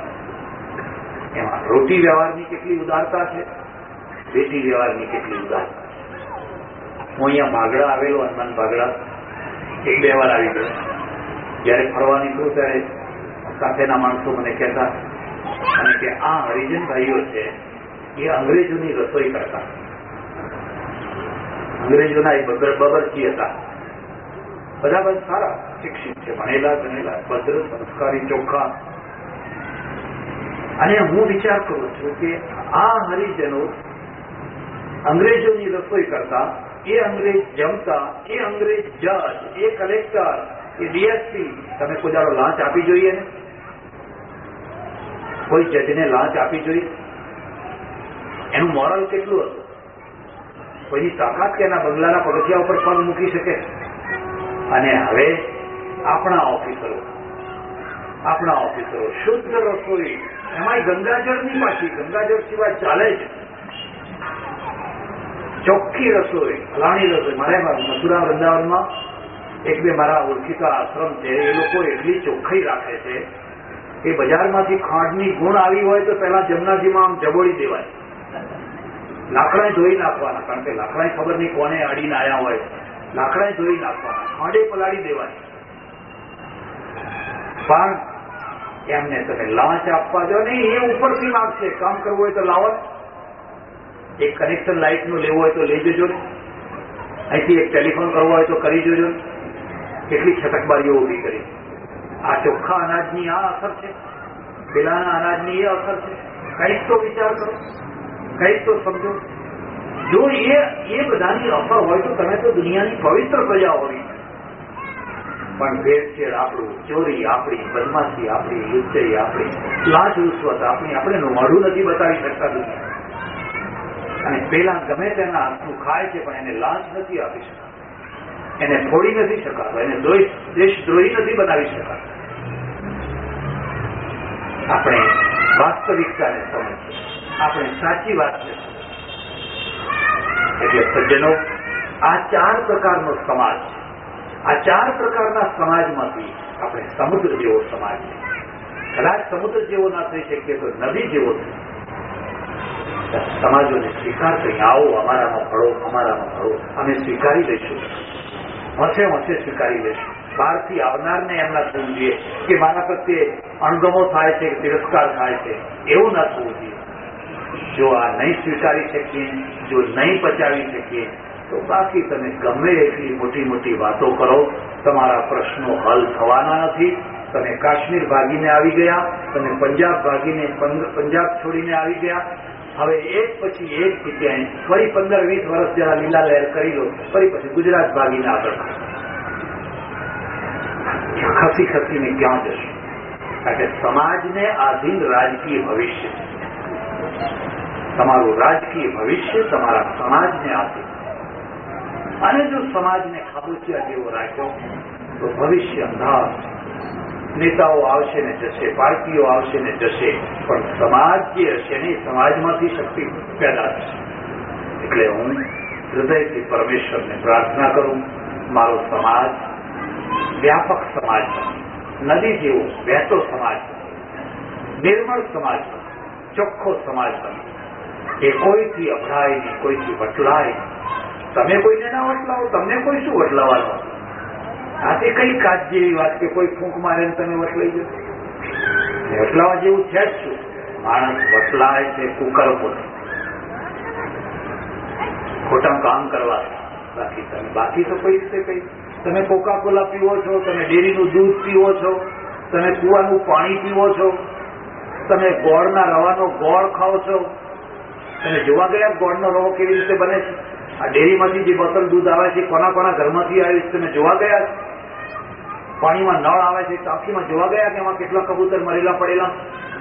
એમાં રોટી વ્યવહારની કેટલી ઉદારતા છે, બેટી વ્યવહારની કેટલી ઉદારતા છે. હું અહીંયા ભાગડા આવેલો, હનુમાન ભાગડા એક બે વાર આવી ગયો. જયારે ફરવા નીકળું ત્યારે સાથેના માણસો મને કહેતા અને કે આ હરિજન ભાઈઓ છે એ અંગ્રેજોની રસોઈ કરતા, અંગ્રેજોના એ બબરચી હતા. બધા બસ સારા શિક્ષિત છે, ભણેલા ગણેલા, ભદ્ર સંસ્કારી ચોખ્ખા. અને હું વિચાર કરું છું કે આ હરિજનો અંગ્રેજોની રસોઈ કરતા, એ અંગ્રેજ જમતા, એ અંગ્રેજ જજ, એ કલેક્ટર, એ ડીએસપી. તમે કોઈ દાડો લાંચ આપી જોઈએ ને? કોઈ જજને લાંચ આપી જોઈએ? એનું મોરલ કેટલું હતું? કોઈની તાકાત કે એના બંગલાના પગથિયા ઉપર પગ મૂકી શકે? અને હવે આપણા ઓફિસરો આપણા ઓફિસરો શુદ્ધ રસોઈ, એમાંય ગંગાજળની પાછી, ગંગાજળ સિવાય ચાલે જ, ચોખ્ખી રસોઈ, ફલાણી રસોઈ. મારે મથુરા વૃંદાવનમાં એક બે મારા ઓળખીતા આશ્રમ છે, એ લોકો એટલી ચોખ્ખાઈ રાખે છે કે બજારમાંથી ખાંડની ગુણ આવી હોય તો પહેલા જમનાજીમાં આમ જબોડી દેવાય, લાકડા ધોઈ નાખવાના, કારણ કે લાકડા ખબર નહીં કોને અડીને આવ્યા હોય, લાકડા ધોઈ નાખવાના, ખાંડે પલાળી દેવાની. પણ એમને તમે લાંચ આપવા દો નહીં, એ ઉપરથી માગશે. કામ કરવું હોય તો લાવો, એક કનેક્શન લાઇટનું લેવું હોય તો લઈ જજો ને, અહીંથી એક ટેલિફોન કરવો હોય તો કરી જોજો. કેટલી છટકબારીઓ ઉભી કરી. આ ચોખ્ખા અનાજની આ અસર છે, પેલાના અનાજની એ અસર છે. કંઈક તો વિચાર કરો, કંઈક તો સમજો. જો એ એ બધાની અસર હોય તો તમે તો દુનિયાની પવિત્ર પ્રજા હોવી, પણ ભેદછેડ આપણું, ચોરી આપણી, બદમાશી આપણી, લુચ્ચાઈ આપણી, લાંચ રૂશ્વત આપણી, આપણે મોઢું નથી બતાવી શકતા દુનિયા. અને પેલા ગમે તેના હાથનું ખાય છે પણ એને લાંચ નથી આપી શકતા, એને છોડી નથી શકાતો, એને દેશદ્રોહી નથી બનાવી શકાતો. આપણે વાસ્તવિકતાને સમજીએ, આપણે સાચી વાત છે. એટલે સજ્જનો, આ ચાર પ્રકારનો સમાજ છે. આ ચાર પ્રકારના સમાજમાંથી આપણે સમુદ્ર જેવો સમાજ છે. કદાચ સમુદ્ર જેવો ના થઈ શકીએ તો નદી જેવો છે. સમાજોને સ્વીકાર કરી, આવો અમારામાં ભળો, અમારામાં ભળો, અમે સ્વીકારી લઈશું, હોંશે હોંશે સ્વીકારી લઈશું. બહારથી આવનારને એમ ના થવું જોઈએ કે મારા પ્રત્યે અણગમો થાય છે, તિરસ્કાર થાય છે, એવું ના થવું જોઈએ. જો આ નહીં સ્વીકારી શકીએ, જો નહીં પચાવી શકીએ તો બાકી તમે ગમે એટલી મોટી મોટી વાતો કરો, તમારા પ્રશ્નો હલ થવાના નથી. તમે કાશ્મીર ભાગીને આવી ગયા, તમે પંજાબ ભાગીને પંજાબ છોડીને આવી ગયા, હવે એક પછી એક જગ્યાએ ફરી પંદર વીસ વર્ષ જરા લીલા લહેર કરી લો, ફરી પછી ગુજરાત ભાગીને આગળ ખસી ખસીને ક્યાં જશે? કારણ કે સમાજને આધીન રાજકીય ભવિષ્ય, તમારું રાજકીય ભવિષ્ય તમારા સમાજને આધીન. અને જો સમાજને ખાબોચિયા જેવો રાખ્યો તો ભવિષ્ય અંધાર. નેતાઓ આવશે ને જશે, પાર્ટીઓ આવશે ને જશે, પણ સમાજ જે હશે ને સમાજમાંથી શક્તિ પેદા થશે. એટલે હું હૃદયથી પરમેશ્વરને પ્રાર્થના કરું, મારો સમાજ વ્યાપક સમાજ બને, નદી જેવો વહેતો સમાજ બને, નિર્મળ સમાજ બને, ચોખ્ખો સમાજ બને. એ કોઈથી અભડાય નહીં, કોઈથી વટલાય. તમે કોઈને ના વટલાવો, તમને કોઈ શું વટલાવાનો? આ તે કઈ કાચ જેવી વાત કે કોઈ ફૂંક મારે ને તમે વટલાઈ જશો? વટલાવા જેવું છે જ શું? માણસ વટલાય છે કુકર્મો, ખોટા કામ કરવા, બાકી તમે બાકી તો કોઈ રીતે કઈ તમે કોકા કોલા પીવો છો, તમે ડેરીનું દૂધ પીવો છો, તમે કૂવાનું પાણી પીવો છો, તમે ગોળના રવાનો ગોળ ખાઓ છો. તમે જોવા ગયા ગોળનો રવો કેવી રીતે બને છે? આ ડેરીમાંથી જે બોટલ દૂધ આવે છે કોના કોના ઘરમાંથી આવે છે તમે જોવા ગયા? પાણીમાં નળ આવે છે ટાંકીમાં જોવા ગયા કે એમાં કેટલા કબૂતર મરેલા પડેલા?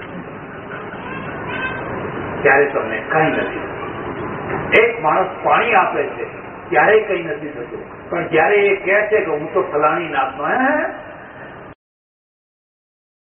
ત્યારે તમને કઈ નથી. એક માણસ પાણી આપે છે ત્યારે કઈ નથી થતું, પણ જયારે એ કહે છે કે હું તો ફલાણી નાતનો હે